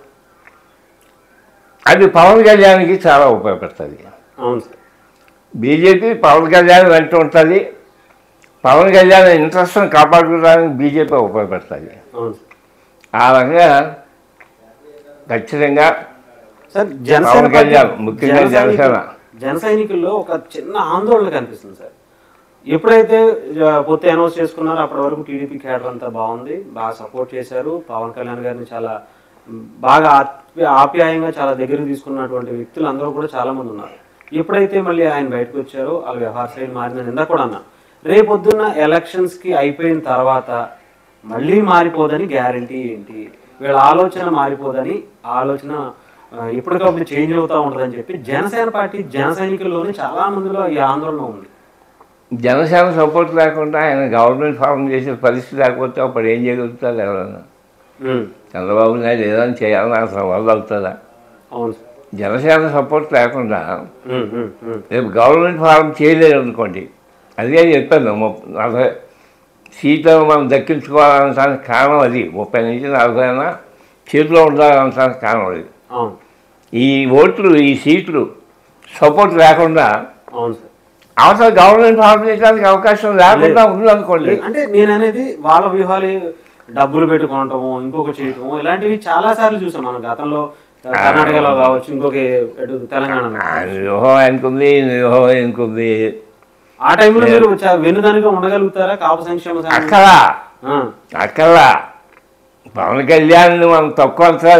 అది పవన్ కళ్యాణ్కి చాలా ఉపయోగపడుతుంది. అవును సార్. బీజేపీ పవన్ కళ్యాణ్ వెంట ఉంటుంది, పవన్ కళ్యాణ్ ఇంట్రెస్ట్ని కాపాడుకోవడానికి బీజేపీ ఉపయోగపడుతుంది. ఆ రకంగా ఖచ్చితంగా సార్ పవన్ కళ్యాణ్ ముఖ్యంగా జనసేన జన సైనికుల్లో ఒక చిన్న ఆందోళన కనిపిస్తుంది సార్. ఎప్పుడైతే పొత్తు అనౌన్స్ చేసుకున్నారో అప్పటి వరకు టీడీపీ క్యాడర్ అంతా బాగుంది, బాగా సపోర్ట్ చేశారు. పవన్ కళ్యాణ్ గారిని చాలా బాగా ఆప్యాయంగా చాలా దగ్గరకు తీసుకున్నటువంటి వ్యక్తులు అందరూ కూడా చాలా మంది ఉన్నారు. ఎప్పుడైతే మళ్ళీ ఆయన బయటకు వచ్చారో వాళ్ళ వ్యవహార శైలి మారిన నిందా కూడా అన్నా. రేపొద్దున్న ఎలక్షన్స్కి అయిపోయిన తర్వాత మళ్ళీ మారిపోదని గ్యారంటీ ఏంటి? వీళ్ళ ఆలోచన మారిపోదని, ఆలోచన ఎప్పటికప్పుడు చేంజ్ అవుతూ ఉంటుందని చెప్పి జనసేన పార్టీ జన సైనికుల్లోనే చాలా మందిలో ఈ ఆందోళన ఉంది. జనసేన సపోర్ట్ లేకుండా ఆయన గవర్నమెంట్ ఫార్మ్ చేసే పరిస్థితి లేకపోతే అప్పుడు ఏం చేయగలుగుతారు ఎవరన్నా? చంద్రబాబు నాయుడు ఏదైనా చేయాలని అసలు వల్ల అవుతుందా? అవును. జనసేన సపోర్ట్ లేకుండా రేపు గవర్నమెంట్ ఫార్మ్ చేయలేదు అనుకోండి, అదే చెప్పాను, నలభై సీట్లను మనం దక్కించుకోవాలనడానికి కారణం అది. ముప్పై నుంచి నలభై అయినా చేతిలో ఉండాలనడానికి కారణం అది. ఈ ఓట్లు ఈ సీట్లు సపోర్ట్ లేకుండా అవసరం గవర్నమెంట్ ఫార్మ్ చేయడానికి అవకాశం లేకుండా ఉందనుకోండి. అంటే నేను అనేది వాళ్ళ వ్యూహాలు డబ్బులు పెట్టుకోవటము, ఇంకొక చేయటము, ఇలాంటివి చాలా సార్లు చూసాం మనం గతంలో. కర్ణాటకలో కావచ్చు, ఇంకొక తెలంగాణ వ్యూహం ఆయనకుంది, వ్యూహం ఆయనకుంది. ఆ టైంలో మీరు వెన్నుదానిగా ఉండగలుగుతారా? కాపు సంక్షేమ అక్కడ అక్కడ పవన్ కళ్యాణ్ మనం తక్కువ అంతా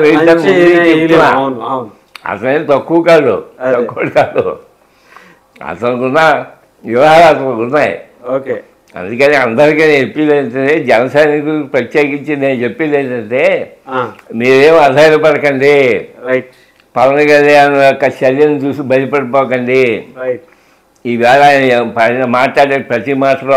అసలు తక్కువ కాదు, తక్కువ కాదు. అసలుకున్న వ్యూహాలు అసలు ఉన్నాయి. ఓకే. అందుకని అందరికీ నేను చెప్పేది ఏంటంటే, జన సైనికులు ప్రత్యేకించి నేను చెప్పేది ఏంటంటే, మీరేం అధైర్యపడకండి. రైట్. పవన్ కళ్యాణ్ యొక్క చర్యను చూసి భయపడిపోకండి. రైట్. ఈవేళ ఆయన మాట్లాడే ప్రతి మాటలో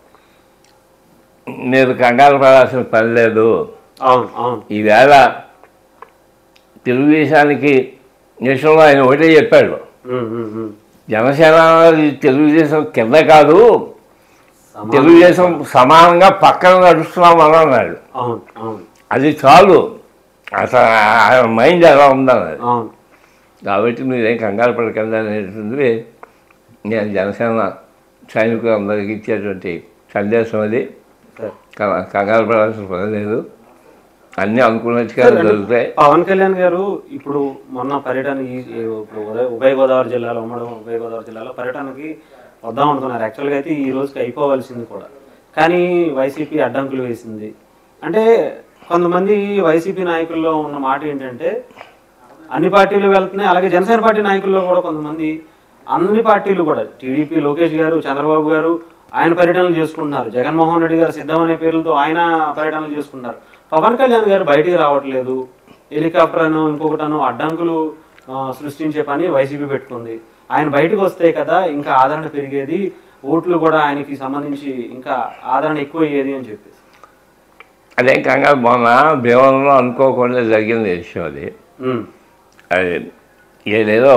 మీరు కంగారు పడాల్సిన పని లేదు. ఈవేళ తెలుగుదేశానికి దేశంలో ఆయన ఒకటే చెప్పాడు, జనసేన తెలుగుదేశం కింద కాదు, తెలుగుదేశం సమానంగా పక్కన నడుస్తున్నాం అని అన్నాడు. అది చాలు, అసలు మైండ్ ఎలా ఉందన్నది. కాబట్టి మీరేం కంగారు పడకండి అనేటువంటిది నేను జనసేన సైనికులు అందరికీ ఇచ్చేటువంటి సందేశం. అది కంగారు పడాల్సిన పని లేదు, అన్నీ అనుకున్నట్టుగా జరుగుతాయి. పవన్ కళ్యాణ్ గారు ఇప్పుడు మొన్న పర్యటన ఉభయ గోదావరి జిల్లాలో ఉమ్మడి ఉభయ గోదావరి జిల్లాలో పర్యటనకి వద్దాం అనుకున్నారు. యాక్చువల్గా అయితే ఈ రోజుకి అయిపోవలసింది కూడా, కానీ వైసీపీ అడ్డంకులు వేసింది. అంటే కొంతమంది వైసీపీ నాయకుల్లో ఉన్న మాట ఏంటంటే, అన్ని పార్టీలు వెళ్తున్నాయి, అలాగే జనసేన పార్టీ నాయకుల్లో కూడా కొంతమంది అన్ని పార్టీలు కూడా, టీడీపీ లోకేష్ గారు, చంద్రబాబు గారు ఆయన పర్యటనలు చేసుకుంటున్నారు, జగన్మోహన్ రెడ్డి గారు సిద్ధం అనే పేర్లతో ఆయన పర్యటనలు చేసుకుంటున్నారు. పవన్ కళ్యాణ్ గారు బయటికి రావట్లేదు, హెలికాప్టర్ అను ఇంకొకటను అడ్డంకులు సృష్టించే పని వైసీపీ పెట్టుకుంది. ఆయన బయటకు వస్తే కదా ఇంకా ఆదరణ పెరిగేది, ఓట్లు కూడా ఆయనకి సంబంధించి ఇంకా ఆదరణ ఎక్కువ అయ్యేది అని చెప్పేసి. అదే కంగారు మొన్న భీమవరంలో అనుకోకుండా జరిగింది విషయం. అది అది ఏదేదో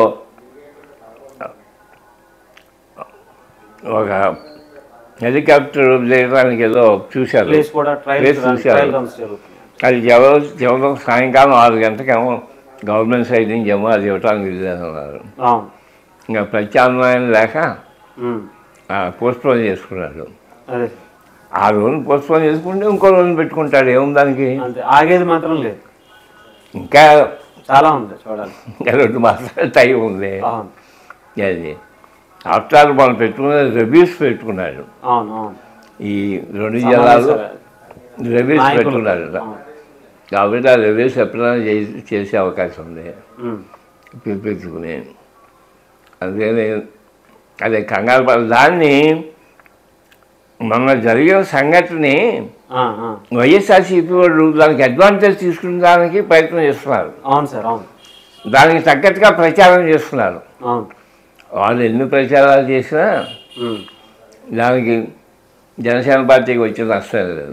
ఒక హెలికాప్టర్ చేయడానికి ఏదో చూశారు, చూశారు. అది ఎవరు ఎవరో సాయంకాలం ఆరు గంటకేమో గవర్నమెంట్ సైడ్ నుంచి ఏమో అది ఇవ్వటానికి వీల్లేదన్నారు. ఇంకా ప్రత్యామ్నాయం లేక పోస్ట్పోన్ చేసుకున్నారు. ఆ రోజు పోస్ట్పోన్ చేసుకుంటే ఇంకో రోజు పెట్టుకుంటాడు, ఏముంది దానికి? అంతే, ఆగేది మాత్రం లేదు. ఇంకా చాలా ఉంది చూడాలి, ఇంకా రెండు మాసాలు టైం ఉంది. అది ఆఫ్టర్ మనం పెట్టుకున్నది రివ్యూస్ పెట్టుకున్నాడు. అవును అవును, ఈ రెండు జిల్లాలు రివ్యూస్ పెట్టుకున్నాడు కాబట్టి ఆ రివ్యూస్ ఎప్పుడైనా చేసి చేసే అవకాశం ఉంది పిలిపించుకుని. అందుకని అదే కంగారు పడ దాన్ని మొన్న జరిగిన సంఘటనని వైఎస్ఆర్సీపీ వాళ్ళు దానికి అడ్వాంటేజ్ తీసుకునే దానికి ప్రయత్నం చేస్తున్నారు. అవును సార్, అవును. దానికి తగ్గట్టుగా ప్రచారం చేస్తున్నారు. వాళ్ళు ఎన్ని ప్రచారాలు చేసినా దానికి జనసేన పార్టీకి వచ్చే నష్టం లేదు.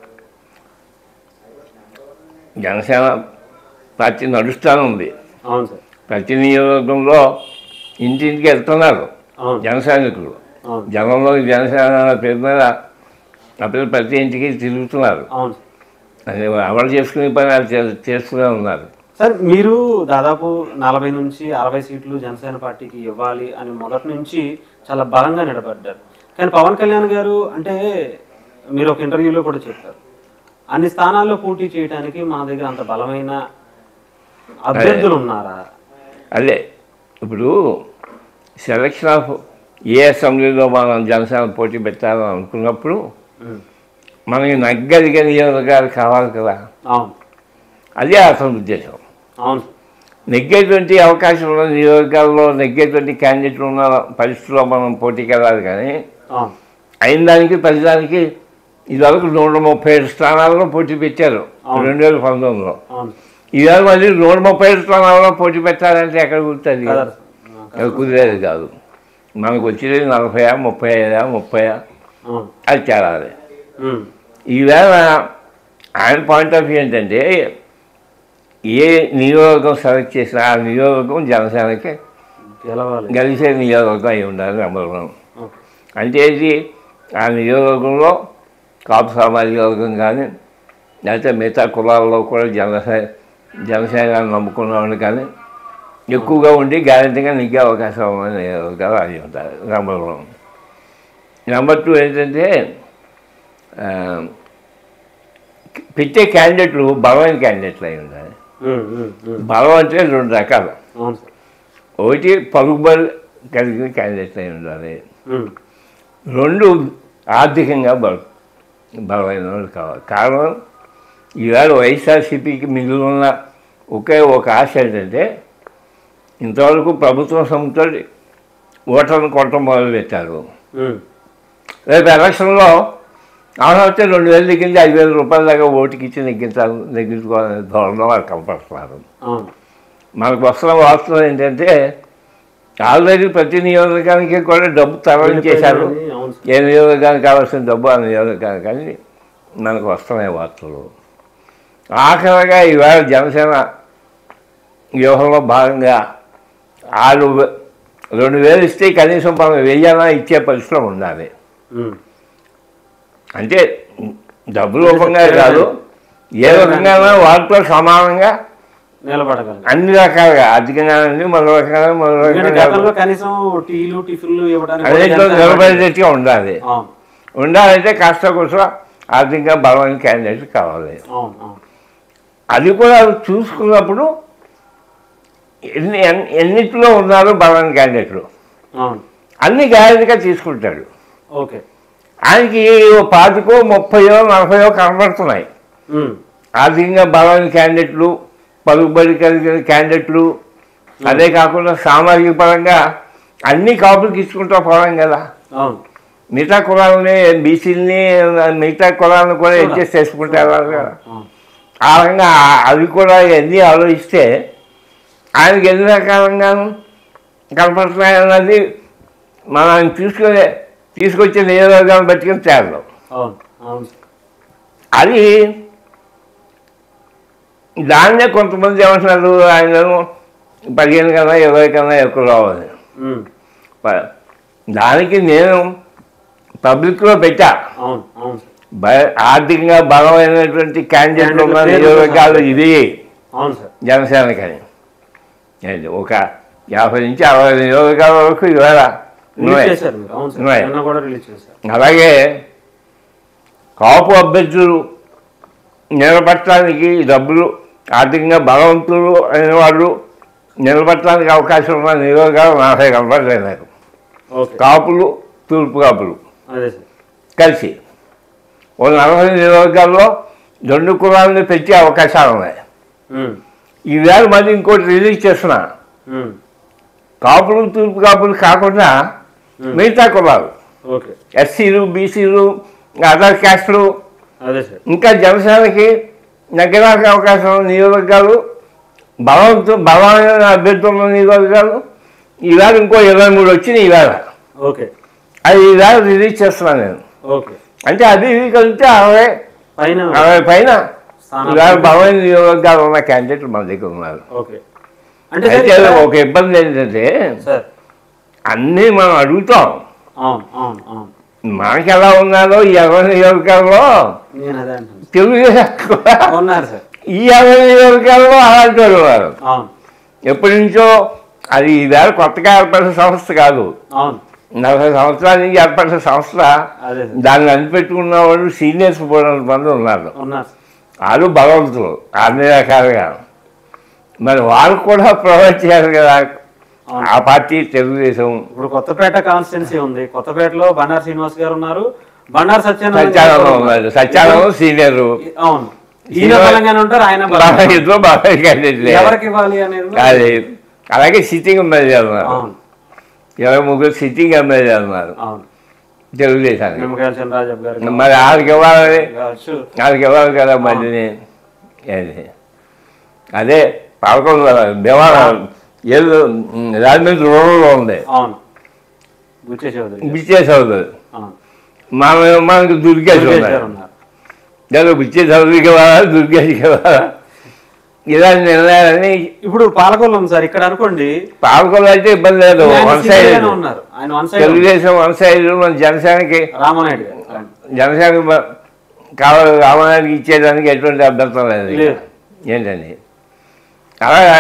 జనసేన పార్టీ నడుస్తూనే ఉంది. ప్రతి నియోజకవర్గంలో ఇంటింటికి వెళ్తున్నారు జన సైనికులు. జనంలో జనసేన పేరు మీద అప్పుడు ప్రతి ఇంటికి తిరుగుతున్నారు. అది అమలు చేసుకునే పని అది చేస్తూనే ఉన్నారు. సార్, మీరు దాదాపు నలభై నుంచి అరవై సీట్లు జనసేన పార్టీకి ఇవ్వాలి అని మొదటి నుంచి చాలా బలంగా నిలబడ్డారు. కానీ పవన్ కళ్యాణ్ గారు అంటే మీరు ఒక ఇంటర్వ్యూలో కూడా చెప్పారు, అన్ని స్థానాల్లో పోటీ చేయడానికి మా దగ్గర అంత బలమైన అభ్యర్థులు ఉన్నారా? అదే ఇప్పుడు సెలక్షన్ ఆఫ్ ఏ అసెంబ్లీలో మనం జనసేన పోటీ పెట్టాలని అనుకున్నప్పుడు మనకి నగ్గదిగా నియోజకవర్గాలు కావాలి కదా. అవును, అదే అసలు ఉద్దేశం. అవును, నెగ్గేటువంటి అవకాశం ఉన్న నియోజకవర్గాల్లో నెగ్గేటువంటి క్యాండిడేట్లు ఉన్న పరిస్థితుల్లో మనం పోటీకి వెళ్ళాలి. కానీ అయిన దానికి ప్రతిదానికి ఇదివరకు నూట ముప్పై ఏడు స్థానాల్లో పోటీ పెట్టారు రెండు వేల పంతొమ్మిదిలో. ఇవాళ మళ్ళీ నూట ముప్పై ఏడు స్థానాల్లో పోటీ పెట్టాలంటే ఎక్కడ కుదురుతుంది? కుదిరేది కాదు. మనకు వచ్చేది నలభై ముప్పై ఐదా ముప్పై అది చేరాలి. ఈవేళ ఆయన పాయింట్ ఆఫ్ వ్యూ ఏంటంటే ఏ నియోజకవర్గం సెలెక్ట్ చేసినా ఆ నియోజకవర్గం జనసేనకి గెలిచే నియోజకవర్గం అయి ఉండాలి నెంబర్ వన్. అంటే ఇది ఆ నియోజకవర్గంలో కాపు సామాజిక వర్గం కానీ లేకపోతే మిగతా కులాల్లో కూడా జనసేన జనసేన నమ్ముకున్నవాళ్ళు కానీ ఎక్కువగా ఉండి గ్యారంటీగా నెగ్గే అవకాశం ఉన్న నియోజకవర్గాలు అది ఉంటారు నెంబర్ వన్. నెంబర్ టూ ఏంటంటే పెట్టే క్యాండిడేట్లు బలమైన క్యాండిడేట్లు అయి ఉండాలి. బలం అంటే రెండు రకాలు. ఒకటి పలుకుబడి కలిగిన క్యాండిడేట్లు అయి ఉండాలి. రెండు ఆర్థికంగా బల బలమైన వాళ్ళు కావాలి. కారణం ఈవేళ వైఎస్ఆర్సీపీకి మిగిలి ఉన్న ఒకే ఒక ఆశ ఏంటంటే ఇంతవరకు ప్రభుత్వం సొమ్ముతో ఓటర్లను కొట్టడం మొదలుపెట్టారు. రేపు ఎలక్షన్లో అవసరమైతే రెండు వేలు నెగ్గించి ఐదు వేల రూపాయల దాకా ఓటుకి ఇచ్చి నెగ్గించాలి నెగ్గించుకోవాలనే ధోరణిలో వాళ్ళు కనపడుతున్నారు. మనకు వస్తున్న వాస్తవం ఏంటంటే ఆల్రెడీ ప్రతి నియోజకవర్గానికి కూడా డబ్బు తరలించేశారు. ఏ నియోజకవర్గానికి కావాల్సిన డబ్బు ఆ నియోజకవర్గానికి కానీ మనకు వస్తున్నాయి వార్తలు. ఆఖరిగా ఈవేళ జనసేన వ్యూహంలో భాగంగా వాళ్ళు రెండు వేలు ఇస్తే కనీసం మనం వెయ్యాలా ఇచ్చే పరిస్థితిలో ఉండాలి. అంటే డబ్బు రూపంగా కాదు, ఏ రకంగా వాటితో సమానంగా నిలబడగలరు అన్ని రకాలుగా ఆర్థికంగా మరో రకాలుగా మరో రకంగా కనీసం టీలు టిఫిన్లు నిలబడేట్టుగా ఉండాలి. ఉండాలంటే కాస్త కోసం ఆర్థికంగా బలమైన క్యాండిడేట్ కావాలి. అది కూడా చూసుకున్నప్పుడు ఎన్ని ఎన్నిటిలో ఉన్నారు బలమైన క్యాండిడేట్లు అన్ని గ్యారెంటీగా తీసుకుంటాడు. ఓకే, ఆయనకి పాతికో ముప్పయో నలభయో కనబడుతున్నాయి ఆర్థికంగా బలమైన క్యాండిడేట్లు, పలుకుబడి కలిగిన క్యాండిడేట్లు. అదే కాకుండా సామాజిక పరంగా అన్ని కాపులకు ఇచ్చుకుంటూ పోవడం కదా. మిగతా కులాలని బీసీలని మిగతా కులాలను కూడా అడ్జస్ట్ చేసుకుంటారు కదా. ఆ రకంగా అవి కూడా ఎన్ని ఆలోచిస్తే ఆయనకి ఎన్ని రకాలంగాను కనపడుతున్నాయి అన్నది మనం తీసుకునే తీసుకొచ్చే నియోజకవర్గాన్ని బట్టుకుని తేరడం. అది దాన్నే కొంతమంది ఏమంటున్నారు, ఆయన పదిహేను కన్నా ఇరవై కన్నా ఎక్కువ రావాలి. దానికి నేను పబ్లిక్లో పెట్టా ఆర్థికంగా బలమైనటువంటి క్యాండిడేట్లు ఉన్న నియోజకవర్గాలు ఇది జనసేనకని. ఒక యాభై నుంచి అరవై నియోజకవర్గాల వరకు ఇవాళ అలాగే కాపు అభ్యర్థులు నిలబట్టడానికి డబ్బులు ఆర్థికంగా బలవంతులు అయిన వాళ్ళు నిలబట్టడానికి అవకాశం ఉన్న నియోజకవర్గాలు నలభై కనపడలేదు నాకు. కాపులు తూర్పు కాపులు కలిసి ఓ నలభై నియోజకవర్గాల్లో రెండు కులాలని పెంచే అవకాశాలు ఉన్నాయి. ఈవేళ మళ్ళీ ఇంకోటి రిలీజ్ చేస్తున్నా, కాపులు తూర్పు కాపులు కాకుండా మిగతా కులాలు ఎస్సీలు బీసీలు అదర్ క్యాస్టులు ఇంకా జనసేనకి నగ్గడానికి అవకాశం నియోజకవర్గాలు బలవంతు బలమైన అభ్యర్థుల నియోజకవర్గాలు ఈవేళ ఇంకో ఇరవై మూడు వచ్చినాయి ఈవేళ. ఓకే అది ఈవేళ రిలీజ్ చేస్తున్నాను నేను. ఓకే అంటే అది ఇది కలిపితే అరవై పైన అరవై పైన ఈవేళ బలమైన నియోజకవర్గాలు ఉన్న క్యాండిడేట్లు మన దగ్గర ఉన్నారు. అయితే ఒక ఇబ్బంది ఏంటంటే అన్నీ మనం అడుగుతాం, మనకి ఎలా ఉన్నారో ఈ అరవై నియోజకవర్గాల్లో తెలుగుదేశం ఈ అరవై నియోజకవర్గాల్లో అలాంటి వాళ్ళు ఉన్నారు. ఎప్పటి నుంచో అది ఈవేళ కొత్తగా ఏర్పడిన సంస్థ కాదు, నలభై సంవత్సరాల నుంచి ఏర్పడిన సంస్థ. దాన్ని అనిపెట్టుకున్న వాళ్ళు సీనియర్స్ పోయిన మంది ఉన్నారు, వాళ్ళు బలవంతులు అన్ని రకాలుగా. మరి వాళ్ళు కూడా ప్రొవైడ్ చేయాలి కదా ఆ పార్టీ తెలుగుదేశం. ఇప్పుడు కొత్తపేట కాన్స్టిట్యున్సీ ఉంది, కొత్తపేటలో బండారు శ్రీనివాస్ గారు ఉన్నారు, బండారు సత్యానందం ఉన్నారు. సత్యానందం సీనియర్, అవును, ఈయన బలంగానే ఉంటారు, ఆయన ఇద్దరు బాగా ఎవరికి ఇవ్వాలి అనేది. అది అలాగే సిట్టింగ్ ఎమ్మెల్యే ఉన్నారు, ఇరవై ముగ్గురు సిట్టింగ్ ఎమ్మెల్యే ఉన్నారు తెలుగుదేశానికి. మరి వాళ్ళకి ఇవ్వాలి, వాళ్ళకి ఇవ్వాలి కదా మళ్ళీ. అదే పదకొండు దేవాలయం ఏదో రాజమండ్రి రూరల్లో ఉంది, బిచ్చే చౌదరి, మన మనకి దుర్గేష్ ఉన్నారు. లేదా బిచ్చే చౌదరికి ఇవ్వాలా దుర్గేష్కి ఇవ్వాలా ఇలాంటి నిర్ణయాలని. ఇప్పుడు పాలకొల్లు ఉంది సార్, ఇక్కడ అనుకోండి పాలకొల్లు అయితే ఇబ్బంది లేదు, one side Telugu Desam one side, మన జనసేనకి రామనాయుడు జనసేనకి కావాలి, రామనాయుడికి ఇచ్చేదానికి ఎటువంటి అభ్యంతరం లేదు. ఏంటండి అలాగా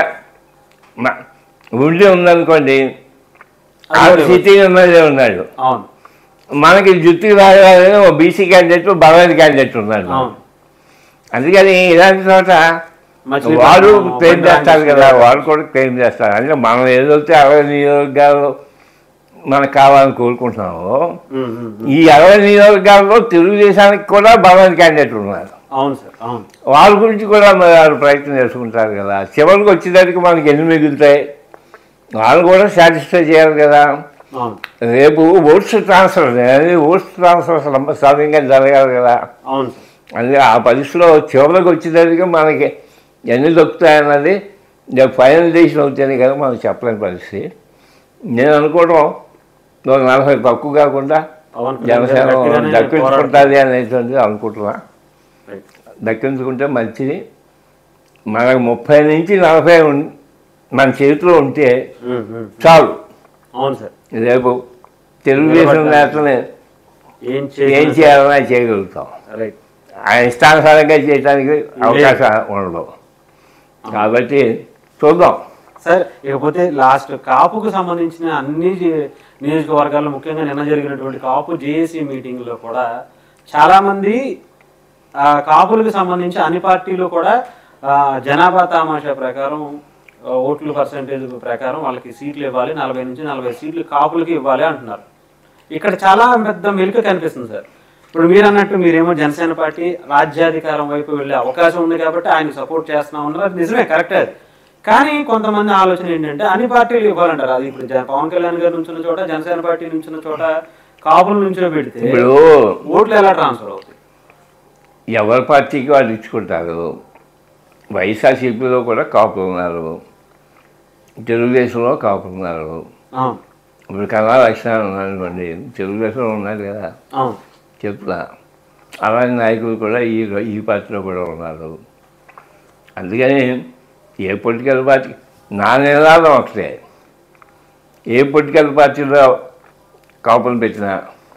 ఉండి ఉందనుకోండి, సిట్టింగ్ ఎమ్మెల్యే ఉన్నాడు, మనకి జుట్టుకి రాగానే ఓ బీసీ క్యాండిడేట్ బలమైన క్యాండిడేట్ ఉన్నాడు. అందుకని ఇలాంటి చోట వాడు క్లెయిమ్ చేస్తారు కదా, వాడు కూడా క్లెయిమ్ చేస్తారు. అంటే మనం ఏదైతే అరవై నియోజకవర్గాలు మనకు కావాలని కోరుకుంటున్నామో, ఈ అరవై నియోజకవర్గాల్లో తెలుగుదేశానికి కూడా బలమైన క్యాండిడేట్ ఉన్నారు. అవును సార్, అవును, వాళ్ళ గురించి కూడా మరి వాళ్ళు ప్రయత్నం చేసుకుంటారు కదా. చివరికి వచ్చేసరికి మనకి ఎన్ని మిగులుతాయి, వాళ్ళు కూడా సాటిస్ఫై చేయాలి కదా. రేపు ఓట్స్ ట్రాన్స్ఫర్ అనేది ఓట్స్ ట్రాన్స్ఫర్ సవ్యంగా జరగాలి కదా. అందుకే ఆ పరిస్థితిలో చివరికి వచ్చేసరికి మనకి ఎన్ని దొరుకుతాయన్నది ఫైనల్ డెసిషన్ అవుతాయని కదా మనం చెప్పలేని పరిస్థితి. నేను అనుకోవడం నలభై తక్కువ కాకుండా జనసేన దక్కించుకుంటుంది అనేటువంటిది అనుకుంటున్నా. దక్కించుకుంటే మంచిది. మనకు ముప్పై నుంచి నలభై మన చేతిలో ఉంటే చాలు. అవును సార్, రేపు తెలుగుదేశం నేతని ఏం చేయాలన్నా చేయగలుగుతాం. ఆయన ఇష్టానుసారంగా చేయడానికి అవకాశం ఉండదు. కాబట్టి చూద్దాం సార్. ఇకపోతే లాస్ట్ కాపుకు సంబంధించిన అన్ని నియోజకవర్గాల్లో ముఖ్యంగా నిన్న జరిగినటువంటి కాపు జేఏసీ మీటింగ్లో కూడా చాలామంది కాపులకు సంబంధించి అన్ని పార్టీలు కూడా జనాభా తామాషా ప్రకారం ఓట్ల పర్సంటేజ్ ప్రకారం వాళ్ళకి సీట్లు ఇవ్వాలి, నలభై నుంచి నలభై సీట్లు కాపులకి ఇవ్వాలి అంటున్నారు. ఇక్కడ చాలా పెద్ద మెలిక కనిపిస్తుంది సార్. ఇప్పుడు మీరు అన్నట్టు మీరేమో జనసేన పార్టీ రాజ్యాధికారం వైపు వెళ్ళే అవకాశం ఉంది కాబట్టి ఆయన సపోర్ట్ చేస్తున్నా ఉన్నారు, అది నిజమే, కరెక్టే. అది కానీ కొంతమంది ఆలోచన ఏంటంటే అన్ని పార్టీలు ఇవ్వాలంటారు. అది ఇప్పుడు పవన్ కళ్యాణ్ గారు నుంచిన చోట, జనసేన పార్టీ నుంచిన చోట కాపుల నుంచో పెడితే ఓట్లు ఎలా ట్రాన్స్ఫర్ అవుతాయి? ఎవరి పార్టీకి వాళ్ళు ఇచ్చుకుంటారు. వైఎస్ఆర్సీపీలో కూడా కాపులు ఉన్నారు, తెలుగుదేశంలో కాపులు ఉన్నారు. ఇప్పుడు కళా లక్షణాలు ఉన్నారనుకోండి, తెలుగుదేశంలో ఉన్నారు కదా చెప్తా. అలాంటి నాయకులు కూడా ఈ ఈ పార్టీలో కూడా ఉన్నారు. అందుకని ఏ పొలిటికల్ పార్టీ నా నినాదం ఒకటే, ఏ పొలిటికల్ పార్టీలో కాపులు పెట్టినా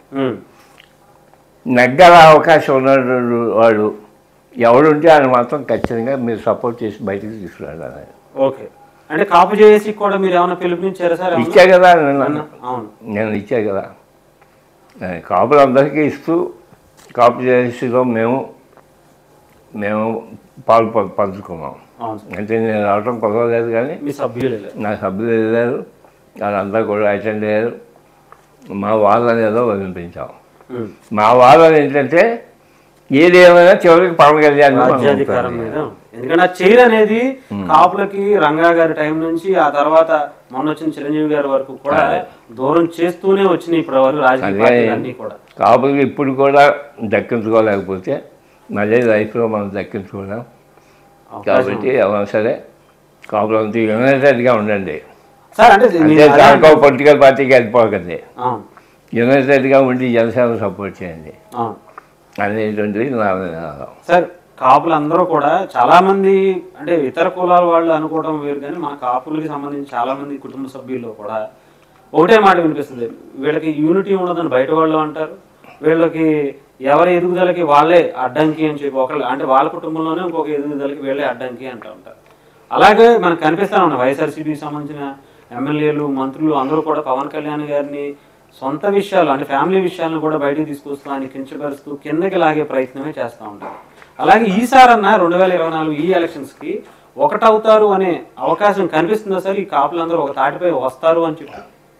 నగ్గల అవకాశం ఉన్నటువంటి వాడు ఎవడుంటే ఆయన మాత్రం ఖచ్చితంగా మీరు సపోర్ట్ చేసి బయటకు తీసుకురావాలి. ఓకే, అంటే కాపు చేసి కూడా మీరు ఏమైనా పిలుపునిచ్చారా సార్? ఇచ్చా కదా, నేను ఇచ్చా కదా. కాపులందరికీ ఇస్తూ కాపు జేఏసీలో మేము మేము పాలు పంచుకున్నాం. అంటే నేను రావటం కుదరలేదు, కానీ మీ సభ్యులు నా సభ్యులు వెళ్ళారు, వాళ్ళంతా కూడా అటెండ్ అయ్యారు. మా వాళ్ళని ఏదో వినిపించాం. మా వాళ్ళని ఏంటంటే ఏది ఏమైనా చివరికి పవన్ కళ్యాణ్ రాజ్యాధికారం మీద, ఎందుకంటే ఆ చైర్ అనేది కాపులకి రంగా గారి టైం నుంచి ఆ తర్వాత మొన్న వచ్చిన చిరంజీవి గారి వరకు కూడా దూరం చేస్తూనే వచ్చినాయి ఇప్పుడు వరకు రాజకీయాలన్నీ కూడా. కాపులకి ఇప్పుడు కూడా దక్కించుకోలేకపోతే మళ్ళీ లైఫ్లో మనం దక్కించుకోలేం. కాబట్టి ఎవరైనా సరే కాపులంతా యునైటెడ్గా ఉండండి సార్. అంటే దానికో పొలిటికల్ పార్టీకి వెళ్ళిపోకండి, యునైటెడ్గా ఉండి జనసేన సపోర్ట్ చేయండి అనేటువంటిది నా నినాదం. సార్ కాపులందరూ కూడా చాలా మంది అంటే ఇతర కులాల వాళ్ళు అనుకోవడం వేరు, కానీ మన కాపులకి సంబంధించి చాలా మంది కుటుంబ సభ్యులు కూడా ఒకటే మాట వినిపిస్తుంది, వీళ్ళకి యూనిటీ ఉండదని బయట వాళ్ళు అంటారు, వీళ్ళకి ఎవరి ఎదుగుదలకి వాళ్ళే అడ్డంకి అని చెప్పి ఒకళ్ళు అంటే వాళ్ళ కుటుంబంలోనే ఇంకొక ఎదుగుదలకి వీళ్ళే అడ్డంకి అంటూ ఉంటారు. అలాగే మనకు కనిపిస్తూ ఉన్నాయి వైఎస్ఆర్సీపీకి సంబంధించిన ఎమ్మెల్యేలు మంత్రులు అందరూ కూడా పవన్ కళ్యాణ్ గారిని సొంత విషయాలు అంటే ఫ్యామిలీ విషయాలను కూడా బయటకు తీసుకొస్తూ ఆయన కించపరుస్తూ కిందకి లాగే ప్రయత్నమే చేస్తూ ఉంటారు. అలాగే ఈసారన్నా రెండు వేల ఇరవై నాలుగు ఈ ఎలక్షన్స్కి ఒకటవుతారు అనే అవకాశం కనిపిస్తుందా సార్? ఈ కాపులందరూ ఒక తాటిపై వస్తారు అని చెప్పి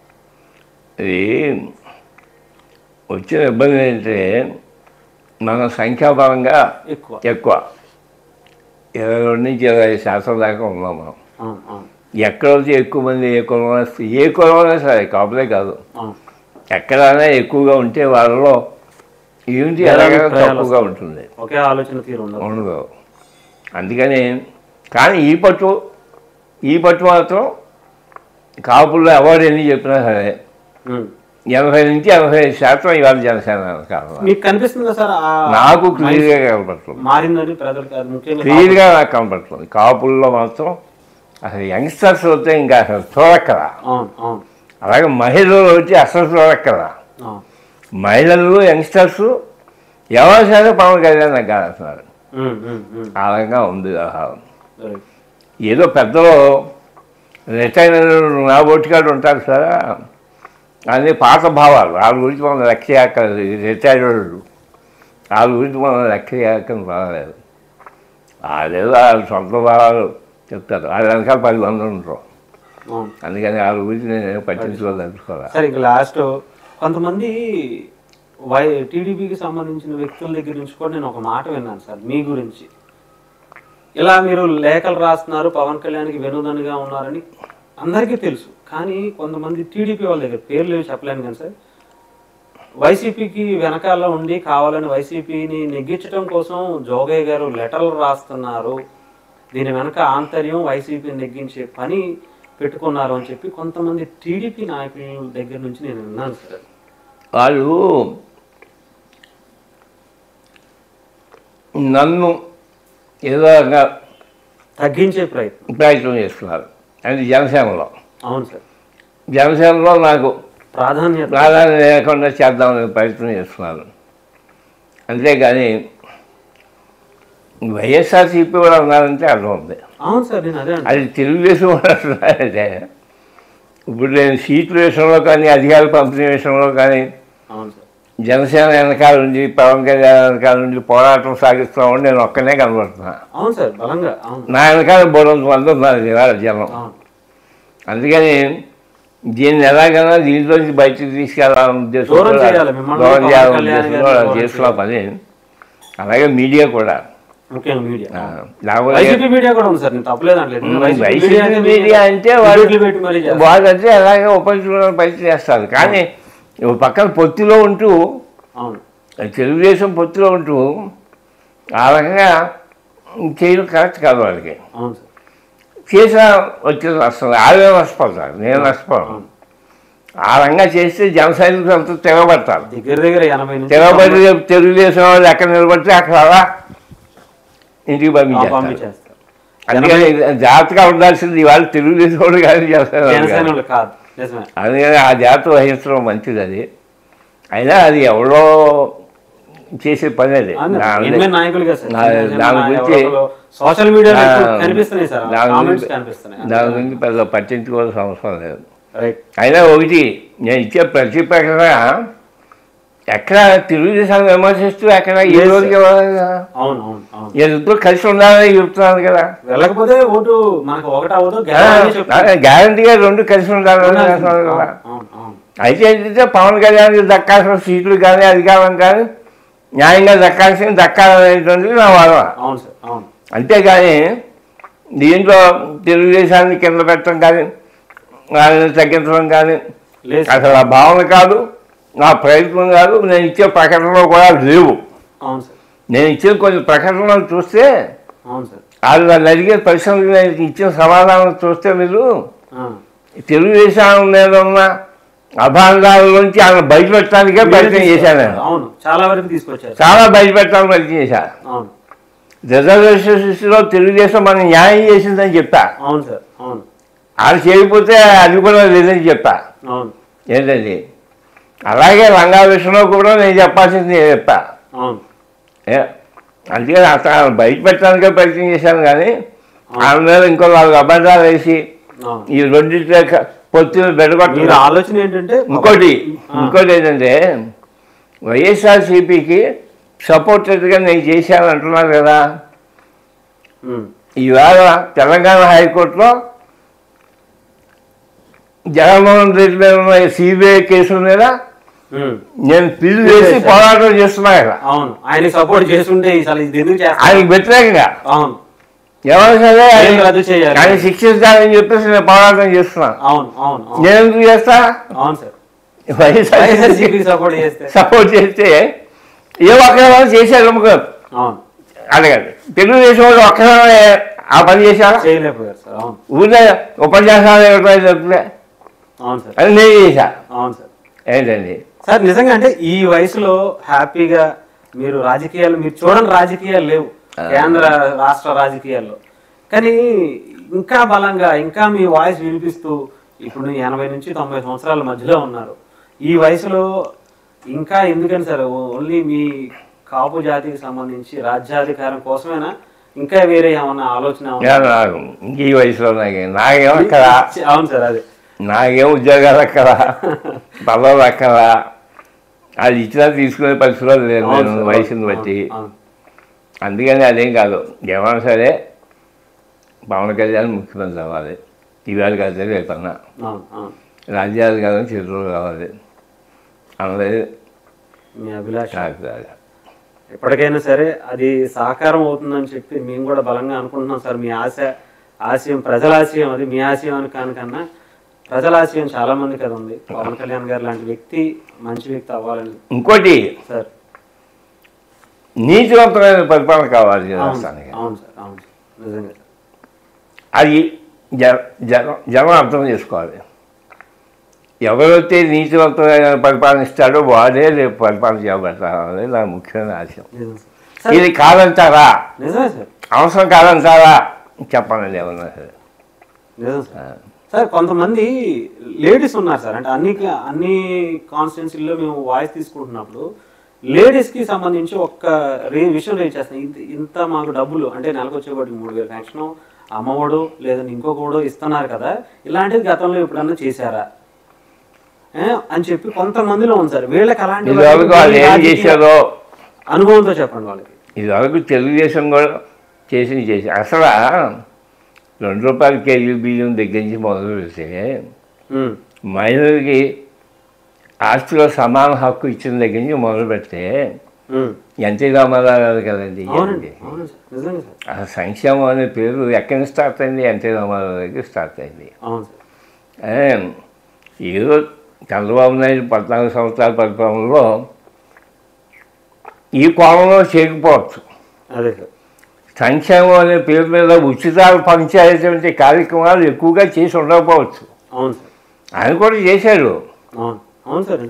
ఇది వచ్చిన ఇబ్బంది ఏంటంటే మన సంఖ్యాపరంగా ఎక్కువ ఎక్కువ ఇరవై రెండు నుంచి ఇరవై ఐదు శాతం దాకా ఉన్నాం మనం. ఎక్కడైతే ఎక్కువ మంది ఏ కులం ఏ కులమైనా సరే కాపులే కాదు, ఎక్కడైనా ఎక్కువగా ఉంటే వాళ్ళలో యూనిటీ ఎలాగైనా తక్కువగా ఉంటుంది, ఒకే ఆలోచన తీరు ఉండదు. అందుకని కానీ ఈ పట్టు ఈ పట్టు మాత్రం కాపుల్లో ఎవరు ఎన్ని చెప్పినా సరే ఎనభై నుంచి ఎనభై ఐదు శాతం ఇవాళ జనసేన మీకు కనిపిస్తుందా సార్? నాకు క్లియర్గా కనపడుతుంది, మారిందని క్లియర్గా నాకు కనపడుతుంది. కాపుల్లో మాత్రం అసలు యంగ్స్టర్స్ వస్తే ఇంకా అసలు చూడక్కరా, అలాగే మహిళలు వచ్చి అసలు చూడక్కరా. మహిళలు యంగ్స్టర్స్ ఎవరు సరే పవన్ కళ్యాణ్ నాకు కాదంటున్నారు. ఆ రకంగా ఉంది వ్యవహారం. ఏదో పెద్దలు రిటైర్ నా బొట్టికాడు ఉంటారు సార్, అన్నీ పాత భావాలు, వాళ్ళ గురించి మనం లెక్క చేయక్కర్లేదు. రిటైర్డ్ వాళ్ళ గురించి మనం లెక్క చేయక్కని రాలేదు. అదేదో వాళ్ళ సొంత భావాలు చెప్తారు, వాళ్ళ వెనకాల పది మంది ఉంటారు. అందుకని వాళ్ళ గురించి నేను పట్టించుకోదలుచుకోవాలి. సరే ఇంకా లాస్ట్ కొంతమంది వై టీడీపీకి సంబంధించిన వ్యక్తుల దగ్గర నుంచి కూడా నేను ఒక మాట విన్నాను సార్ మీ గురించి. ఇలా మీరు లేఖలు రాస్తున్నారు, పవన్ కళ్యాణ్కి వెనుదన్నుగా ఉన్నారని అందరికీ తెలుసు, కానీ కొంతమంది టీడీపీ వాళ్ళ దగ్గర పేర్లు ఏమి చెప్పలేను కానీ సార్ వైసీపీకి వెనకాల ఉండి కావాలని వైసీపీని నెగ్గించడం కోసం జోగయ్య గారు లెటర్లు రాస్తున్నారు, దీని వెనక ఆంతర్యం వైసీపీని నెగ్గించే పని పెట్టుకున్నారు అని చెప్పి కొంతమంది టీడీపీ నాయకుల దగ్గర నుంచి నేను విన్నాను సార్. వాళ్ళు నన్ను ఏదో తగ్గించే ప్రయత్నం ప్రయత్నం చేస్తున్నారు. అది జనసేనలో. అవును సార్, జనసేనలో నాకు ప్రాధాన్యత ప్రాధాన్యత లేకుండా చేద్దామనే ప్రయత్నం చేస్తున్నారు. అంతేగాని వైఎస్ఆర్సీపీ కూడా ఉన్నారంటే అర్థం ఉంది. అవును సార్, నేను అదే అది తెలుగుదేశం కూడా అంటున్నారంటే ఇప్పుడు నేను సీట్ల విషయంలో కానీ అధికార పంపిణీ విషయంలో కానీ జనసేన వెనకాల నుంచి పవన్ కళ్యాణ్ వెనకాల నుంచి పోరాటం సాగిస్తున్నామని నేను ఒక్కనే కనబడుతున్నా. అవును సార్, బలంగా నా వెనకాల బోడంత మంది ఉన్నారు ఇవాళ జనం. అందుకని దీన్ని ఎలాగైనా దీంట్లో నుంచి బయటకు తీసుకెళ్ళాలని ఉద్దేశం, దూరం చేయాలని ఉద్దేశంలో చేస్తున్న పని. అలాగే మీడియా కూడా, వైసీపీ మీడియా అంటే వాళ్ళంటే అలాగే ఉపయోగించుకోవడానికి ప్రయత్నం చేస్తారు. కానీ పక్కన పొత్తులో ఉంటూ తెలుగుదేశం పొత్తులో ఉంటూ ఆ రకంగా చేయడం కరెక్ట్ కాదు. వాళ్ళకి చేసిన వచ్చిన నష్టం వాళ్ళే నష్టపోతారు, నేను నష్టపోను. ఆ రకంగా చేస్తే జన సైనికులు అంతా తెగబడతారు. దగ్గర దగ్గర ఎనభై తెగబడి తెలుగుదేశం వాళ్ళు ఎక్కడ నిలబడితే అక్కడ అలా ఇంటికి పంపించేస్తారు. అందుకని జాగ్రత్తగా ఉండాల్సింది ఇవాళ తెలుగుదేశం వాళ్ళు కానీ జనసేన కాదు. అందుకని ఆ జాగ్రత్త వహించడం మంచిది. అది అయినా అది ఎవరో చేసే పని. అది దాని గురించి సోషల్ మీడియా దాని గురించి పెద్ద పట్టించుకోవాల్సిన అవసరం లేదు. అయినా ఒకటి నేను ఇచ్చే ప్రతి ప్రకటన ఎక్కడ తెలుగుదేశాన్ని విమర్శిస్తూ ఎక్కడ ఈ రోజుకి అవును అవును అవును ఇద్దరు కలిసి ఉండాలని చెప్తున్నాను కదా. వెళ్ళకపోతే ఓటు మనకు ఒకటి అవ్వదు, గ్యారంటీగా రెండు కలిసి ఉండాలని కదా. అయితే ఏంటంటే పవన్ కళ్యాణ్కి దక్కాల్సిన సీట్లు కానీ అధికారం కానీ న్యాయంగా దక్కాల్సింది దక్కాలనేటువంటిది నా వాదన. అవును సార్ అవును. అంతేగాని దీంట్లో తెలుగుదేశాన్ని కింద పెట్టడం కానీ వాళ్ళని తగ్గించడం కానీ అసలు ఆ భావన కాదు, నా ప్రయత్నం కాదు. నేను ఇచ్చే ప్రకటనలో కూడా లేవు. అవును సార్. నేను ఇచ్చిన కొన్ని ప్రకటనలు చూస్తే అవును సార్ వాళ్ళు వాళ్ళు అడిగే పరిశ్రమలు నేను ఇచ్చిన సమాధానం చూస్తే మీరు తెలుగుదేశం మీద ఉన్న అభాండాల నుంచి ఆయన బయటపెట్టడానికే ప్రయత్నం చేశాను నేను. అవును చాలా వరకు తీసుకొచ్చారు, చాలా బయటపెట్టడానికి ప్రయత్నం చేశాను. అవును. రిజర్వేషన్స్లో తెలుగుదేశం మనం న్యాయం చేసిందని చెప్పా. అవును సార్ అవును. అది చేయకపోతే అది కూడా లేదని చెప్పా. అవును. ఏంటండి అలాగే రంగా విషయంలో కూడా నేను చెప్పాల్సింది నేను చెప్పా. అవును. అందుకని అతను బయట పెట్టడానికే ప్రయత్నం చేశాను కానీ ఆమె మీద ఇంకో నాలుగు అబద్ధాలు వేసి ఈ రెండింటి పొత్తులు బెడగొట్టిన ఆలోచన ఏంటంటే ఇంకోటి ఇంకోటి ఏంటంటే వైఎస్ఆర్సీపీకి సపోర్టెడ్గా నేను చేశాను అంటున్నారు కదా. ఈవేళ తెలంగాణ హైకోర్టులో జగన్మోహన్ రెడ్డి మీద ఉన్న సిబిఐ కేసుల మీద నేను పిల్లు వేసి పోరాటం చేస్తున్నా కదా. అవును ఆయన సపోర్ట్ చేస్తుంటే ఆయనకి వ్యతిరేకంగా అవును ఎవరు సరే ఆయన శిక్షించాలని చెప్పేసి నేను పోరాటం చేస్తున్నాను. అవును అవును. నేను ఎందుకు చేస్తా? అవును సార్. వైఎస్ఆర్సీపీ సపోర్ట్ చేస్తే సపోర్ట్ చేస్తే ఏ ఒక్కరు చేశారు అవును అడగండి. తెలుగుదేశం వాళ్ళు ఒక్కరే ఆ పని చేశారా? చేయలేకపోయారు సార్. అవును. ఊళ్ళో ఉపన్యాసాలు ఇవ్వట్లే అవును సార్ అది నేను చేశా. అవును సార్. ఏంటండి సార్ నిజంగా అంటే ఈ వయసులో హ్యాపీగా మీరు రాజకీయాలు మీరు చూడని రాజకీయాలు లేవు కేంద్ర రాష్ట్ర రాజకీయాల్లో, కానీ ఇంకా బలంగా ఇంకా మీ వాయిస్ వినిపిస్తూ ఇప్పుడు ఎనభై నుంచి తొంభై సంవత్సరాల మధ్యలో ఉన్నారు. ఈ వయసులో ఇంకా ఎందుకని సార్ ఓన్లీ మీ కాపు జాతికి సంబంధించి రాజ్యాధికారం కోసమేనా ఇంకా వేరే ఏమన్నా ఆలోచన? ఈ వయసులో నాకేమో అక్కడ అవును సార్ అదే నాకేం ఉద్యోగాలు అక్కడ పదవులు అక్కడ అది ఇచ్చినా తీసుకునే పరిస్థితులు లేదు నేను వయసుని బట్టి. అందుకని అదేం కాదు ఏమన్నా సరే పవన్ కళ్యాణ్ ముఖ్యమంత్రి అవ్వాలి. ఇవాళ కాదు రేపన్నా రాజ్యాధికారం చేతులు కావాలి అన్నది మీ అభిలాష. ఎప్పటికైనా సరే అది సాకారం అవుతుందని చెప్పి మేము కూడా బలంగా అనుకుంటున్నాం సార్. మీ ఆశ ఆశయం ప్రజల ఆశయం అది మీ ఆశయం అని కానికన్నా ప్రజల ఆశయం చాలా మంది కదా ఉంది. పవన్ కళ్యాణ్ గారు లాంటి వ్యక్తి మంచి వ్యక్తి అవ్వాలని. ఇంకోటి సార్ నీతివంతమైన పరిపాలన కావాలి. అవును సార్ అవును సార్ నిజంగా అది జనం జనం అర్థం చేసుకోవాలి. ఎవరైతే నీతివంతమైన పరిపాలన ఇస్తాడో వాడే రేపు పరిపాలన చేయబడతారనేది నా ముఖ్యమైన ఆశయం. ఇది కాదంటారా? నిజమే సార్. అవసరం కాదంటారా? చెప్పండి ఏమన్నా సరే. నిజం సార్. సార్ కొంతమంది లేడీస్ ఉన్నారు సార్, అంటే అన్ని అన్ని కాన్స్టిట్యున్సీల్లో మేము వాయిస్ తీసుకుంటున్నప్పుడు లేడీస్కి సంబంధించి ఒక్క రే విషయం రేట్ చేస్తాం. ఇంత ఇంత మాకు డబ్బులు అంటే నెలకు వచ్చేవాడికి మూడు వేలు పెన్షన్ అమ్మఒడు లేదని ఇంకొకడు ఇస్తున్నారు కదా, ఇలాంటిది గతంలో ఎప్పుడన్నా చేశారా అని చెప్పి కొంతమందిలో ఉంది సార్. వీళ్ళకి అలాంటి అనుభవంతో చెప్పండి వాళ్ళకి. ఇది వరకు తెలుగుదేశం కూడా చేసి చేసి అసలు రెండు రూపాయల కేజీ బియ్యం దగ్గర నుంచి మొదలు పెడితే మహిళలకి ఆస్తిలో సమాన హక్కు ఇచ్చిన దగ్గర నుంచి మొదలు పెడితే ఎన్టీ రామారావు గారు కదండి. అసలు సంక్షేమం అనే పేరు ఎక్కడి నుంచి స్టార్ట్ అయింది? ఎన్టీ రామారావు దగ్గర స్టార్ట్ అయింది. ఏదో చంద్రబాబు నాయుడు పద్నాలుగు సంవత్సరాల పరిపాలనలో ఈ కోణంలో చేయకపోవచ్చు. అదే సార్ సంక్షేమం అనే పేరు మీద ఉచితాలు పంచేటువంటి కార్యక్రమాలు ఎక్కువగా చేసి ఉండకపోవచ్చు. అవును సార్ ఆయన కూడా చేశాడు. అవును సార్.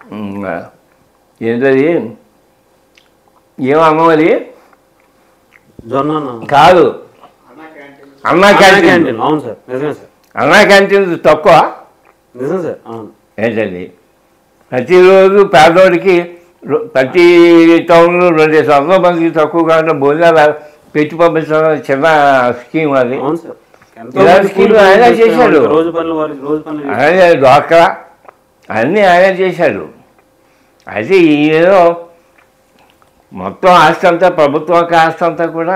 ఏంటది ఏమన్నా అది జొన్న కాదు అన్నా క్యాంటీన్. అవును సార్ నిజమే సార్. అన్నా క్యాంటీన్ తక్కువ నిజం సార్. అవును ఏంటండి ప్రతిరోజు పేదోడికి ప్రతి టౌన్లో రెండు వందల మందికి తక్కువగా ఉన్న భోజనాలు పెట్టి పంపించడం చిన్న స్కీమ్ అది. ఇలాంటి స్కీమ్ ఆయన చేశాడు. ఆయన డ్వాక్రా అన్నీ ఆయన చేశాడు. అయితే ఏదో మొత్తం ఆస్తి అంతా ప్రభుత్వం ఆస్తి అంతా కూడా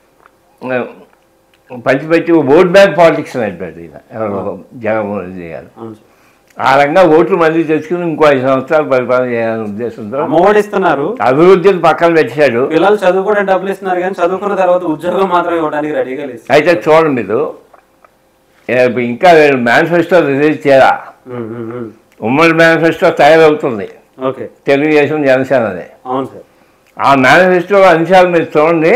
పంచిపెట్టి ఓట్ బ్యాంక్ పాలిటిక్స్ నడిపాడు ఈయన ఎవరు జగన్మోహన్ రెడ్డి గారు. ఆ రకంగా ఓట్లు మళ్ళీ తెచ్చుకుని ఇంకో ఐదు సంవత్సరాలు పరిపాలన చేయాలనే ఉద్దేశంతో మోడిస్తున్నారు, అభివృద్ధిని పక్కన పెట్టాడు. పిల్లలు చదువుకోవడానికి డబ్బులు ఇస్తున్నారు కానీ చదువుకున్న తర్వాత ఉద్యోగం మాత్రం ఇవ్వడానికి రెడీగా లేదు. అయితే చూడండి మీరు ఇంకా మేనిఫెస్టో రిలీజ్ చేయాలా, ఉమ్మడి మేనిఫెస్టో తయారవుతుంది తెలుగుదేశం జనసేనది. అవును సార్. ఆ మేనిఫెస్టో అంశాలు మీరు చూడండి,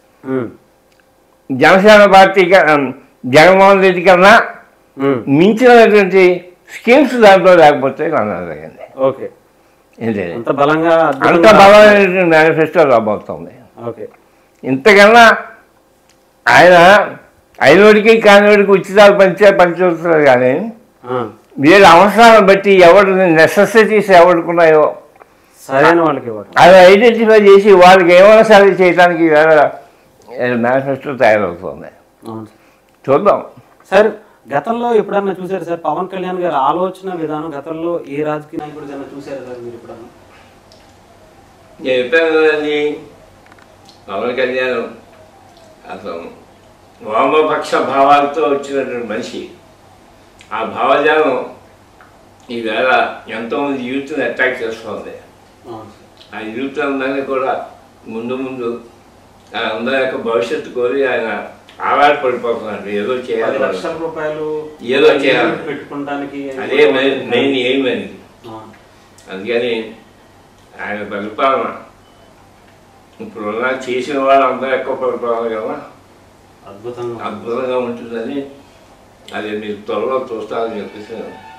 జనసేన పార్టీ జగన్మోహన్ రెడ్డి కన్నా మించినటువంటి స్కీమ్స్ దాంట్లో లేకపోతే జరిగింది. ఓకే, అంత బలంగా అంత బలమైన మేనిఫెస్టో రాబోతుంది. ఓకే, ఇంతకన్నా ఆయన అయినోడికి కానివాడికి ఉచితాలు పంచే పంచుతున్నారు కానీ వీళ్ళ అవసరాలను బట్టి ఎవరు నెసెసిటీస్ ఎవరుకున్నాయో సరైన వాళ్ళకి అది ఐడెంటిఫై చేసి వాళ్ళకి ఏమైనా సరే చేయడానికి మేనిఫెస్టో తయారవుతుంది. చూద్దాం సార్. గతంలో ఎప్పుడన్నా చూసారు సార్ పవన్ కళ్యాణ్ గారి ఆలోచన విధానం? గతంలో ఏ రాజకీయ నాయకుడు జన చూసారు సార్ మీరు ఎప్పుడన్నా? నేను చెప్పాను కదండి, పవన్ కళ్యాణ్ అసలు వామపక్ష భావాలతో వచ్చినటువంటి మనిషి. ఆ భావజాలం ఈవేళ ఎంతోమంది యూత్ని అట్రాక్ట్ చేస్తుంది. ఆ యూత్ అందరినీ కూడా ముందు ముందు అందరి యొక్క భవిష్యత్తు కోరి ఆయన ఆవాడ పడిపోతున్నాడు. ఏదో చేయాలి, లక్షల రూపాయలు ఏదో చేయాలి పెట్టుకోవడానికి, అదే మెయిన్ ఎయిమ్ అని. అందుకని ఆయన పరిపాలన ఇప్పుడున్న చేసిన వాళ్ళు అందరూ ఎక్కువ పరిపాలన కదా అద్భుతంగా అద్భుతంగా ఉంటుందని అది మీరు త్వరలో చూస్తారని చెప్పేసి